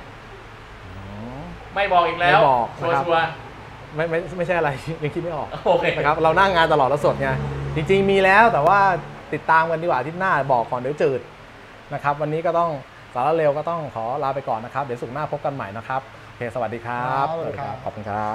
ไม่บอกอีกแล้วไม่บอกชัวร์ไม่ไม่ไม่ใช่อะไรยังคิดไม่ออกโอเคนะครับเรานั่งงานตลอดแล้วสดไงจริงๆมีแล้วแต่ว่าติดตามกันดีกว่าอาทิตย์หน้าบอกก่อนเดี๋ยวจืดนะครับวันนี้ก็ต้องสาระเร็วก็ต้องขอลาไปก่อนนะครับเดี๋ยวสุกหน้าพบกันใหม่นะครับโอเคสวัสดีครับสวัสดีครับขอบคุณครับ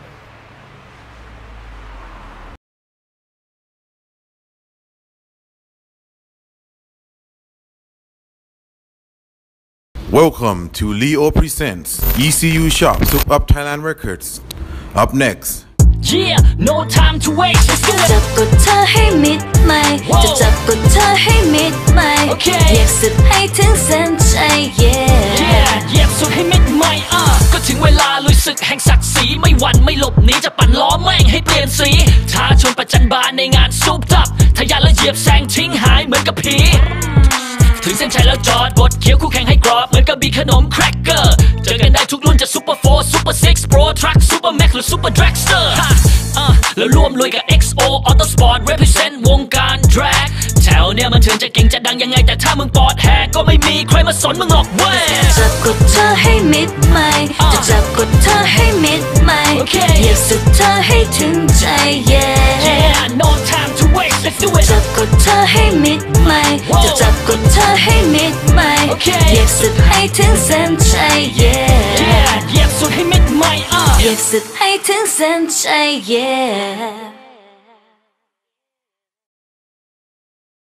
Welcome to Leo Presents E C U Shops of Up Thailand Records. Up next, Yeah no time to waste let's do it จับกดเธอให้มิดไม่จะจับกดเธอให้มิดไม่เหยียบสุดให้ถึงเส้นชัย yeah yeah เหยียบสุดให้มิดไม่อ่ะก็ถึงเวลาลุยศึกแห่งศักดิ์ศรีไม่หวั่นไม่หลบหนีจะปั่นล้อแม่งให้เปลี่ยนสีท้าชนประจันบานในงานซุปตับทะยานและเหยียบแซงทิ้งหายเหมือนกับผีถึงเส้นชัยแล้วจอดบดเคี้ยวคู่แข่งให้กรอบเหมือนกับบีขนมแครกเกอร์เจอกันได้ทุกรุ่นจะซูเปอร์โฟร์ซูเปอร์ซิกซ์โปรทรัคซูเปอร์แม็กหรือซูเปอร์แดร็กสเตอร์แล้วร่วมลุยกับ เอ็กซ์ โอ Auto Sport represent วงการแดร็กแถวเนี้ยมันเถื่อนจะเก่งจะดังยังไงแต่ถ้ามึงปอดแหกก็ไม่มีใครมาสนมึงหรอกเว้ยจับกดเธอให้มิดไม่จะจับกดเธอให้มิดไม่เหยียบสุดเธอให้ถึงใจ yeah yeah no time to waste let's do it จับกดเธอให้มิดไม่จะจับกดเธอให้มิดไม่เหยียบสุดให้ถึงเส้นชัย yeah yeah เหยียบสุดให้มิดไม่อ่ะเหยียบสุดให้ถึงเส้นชัย yeah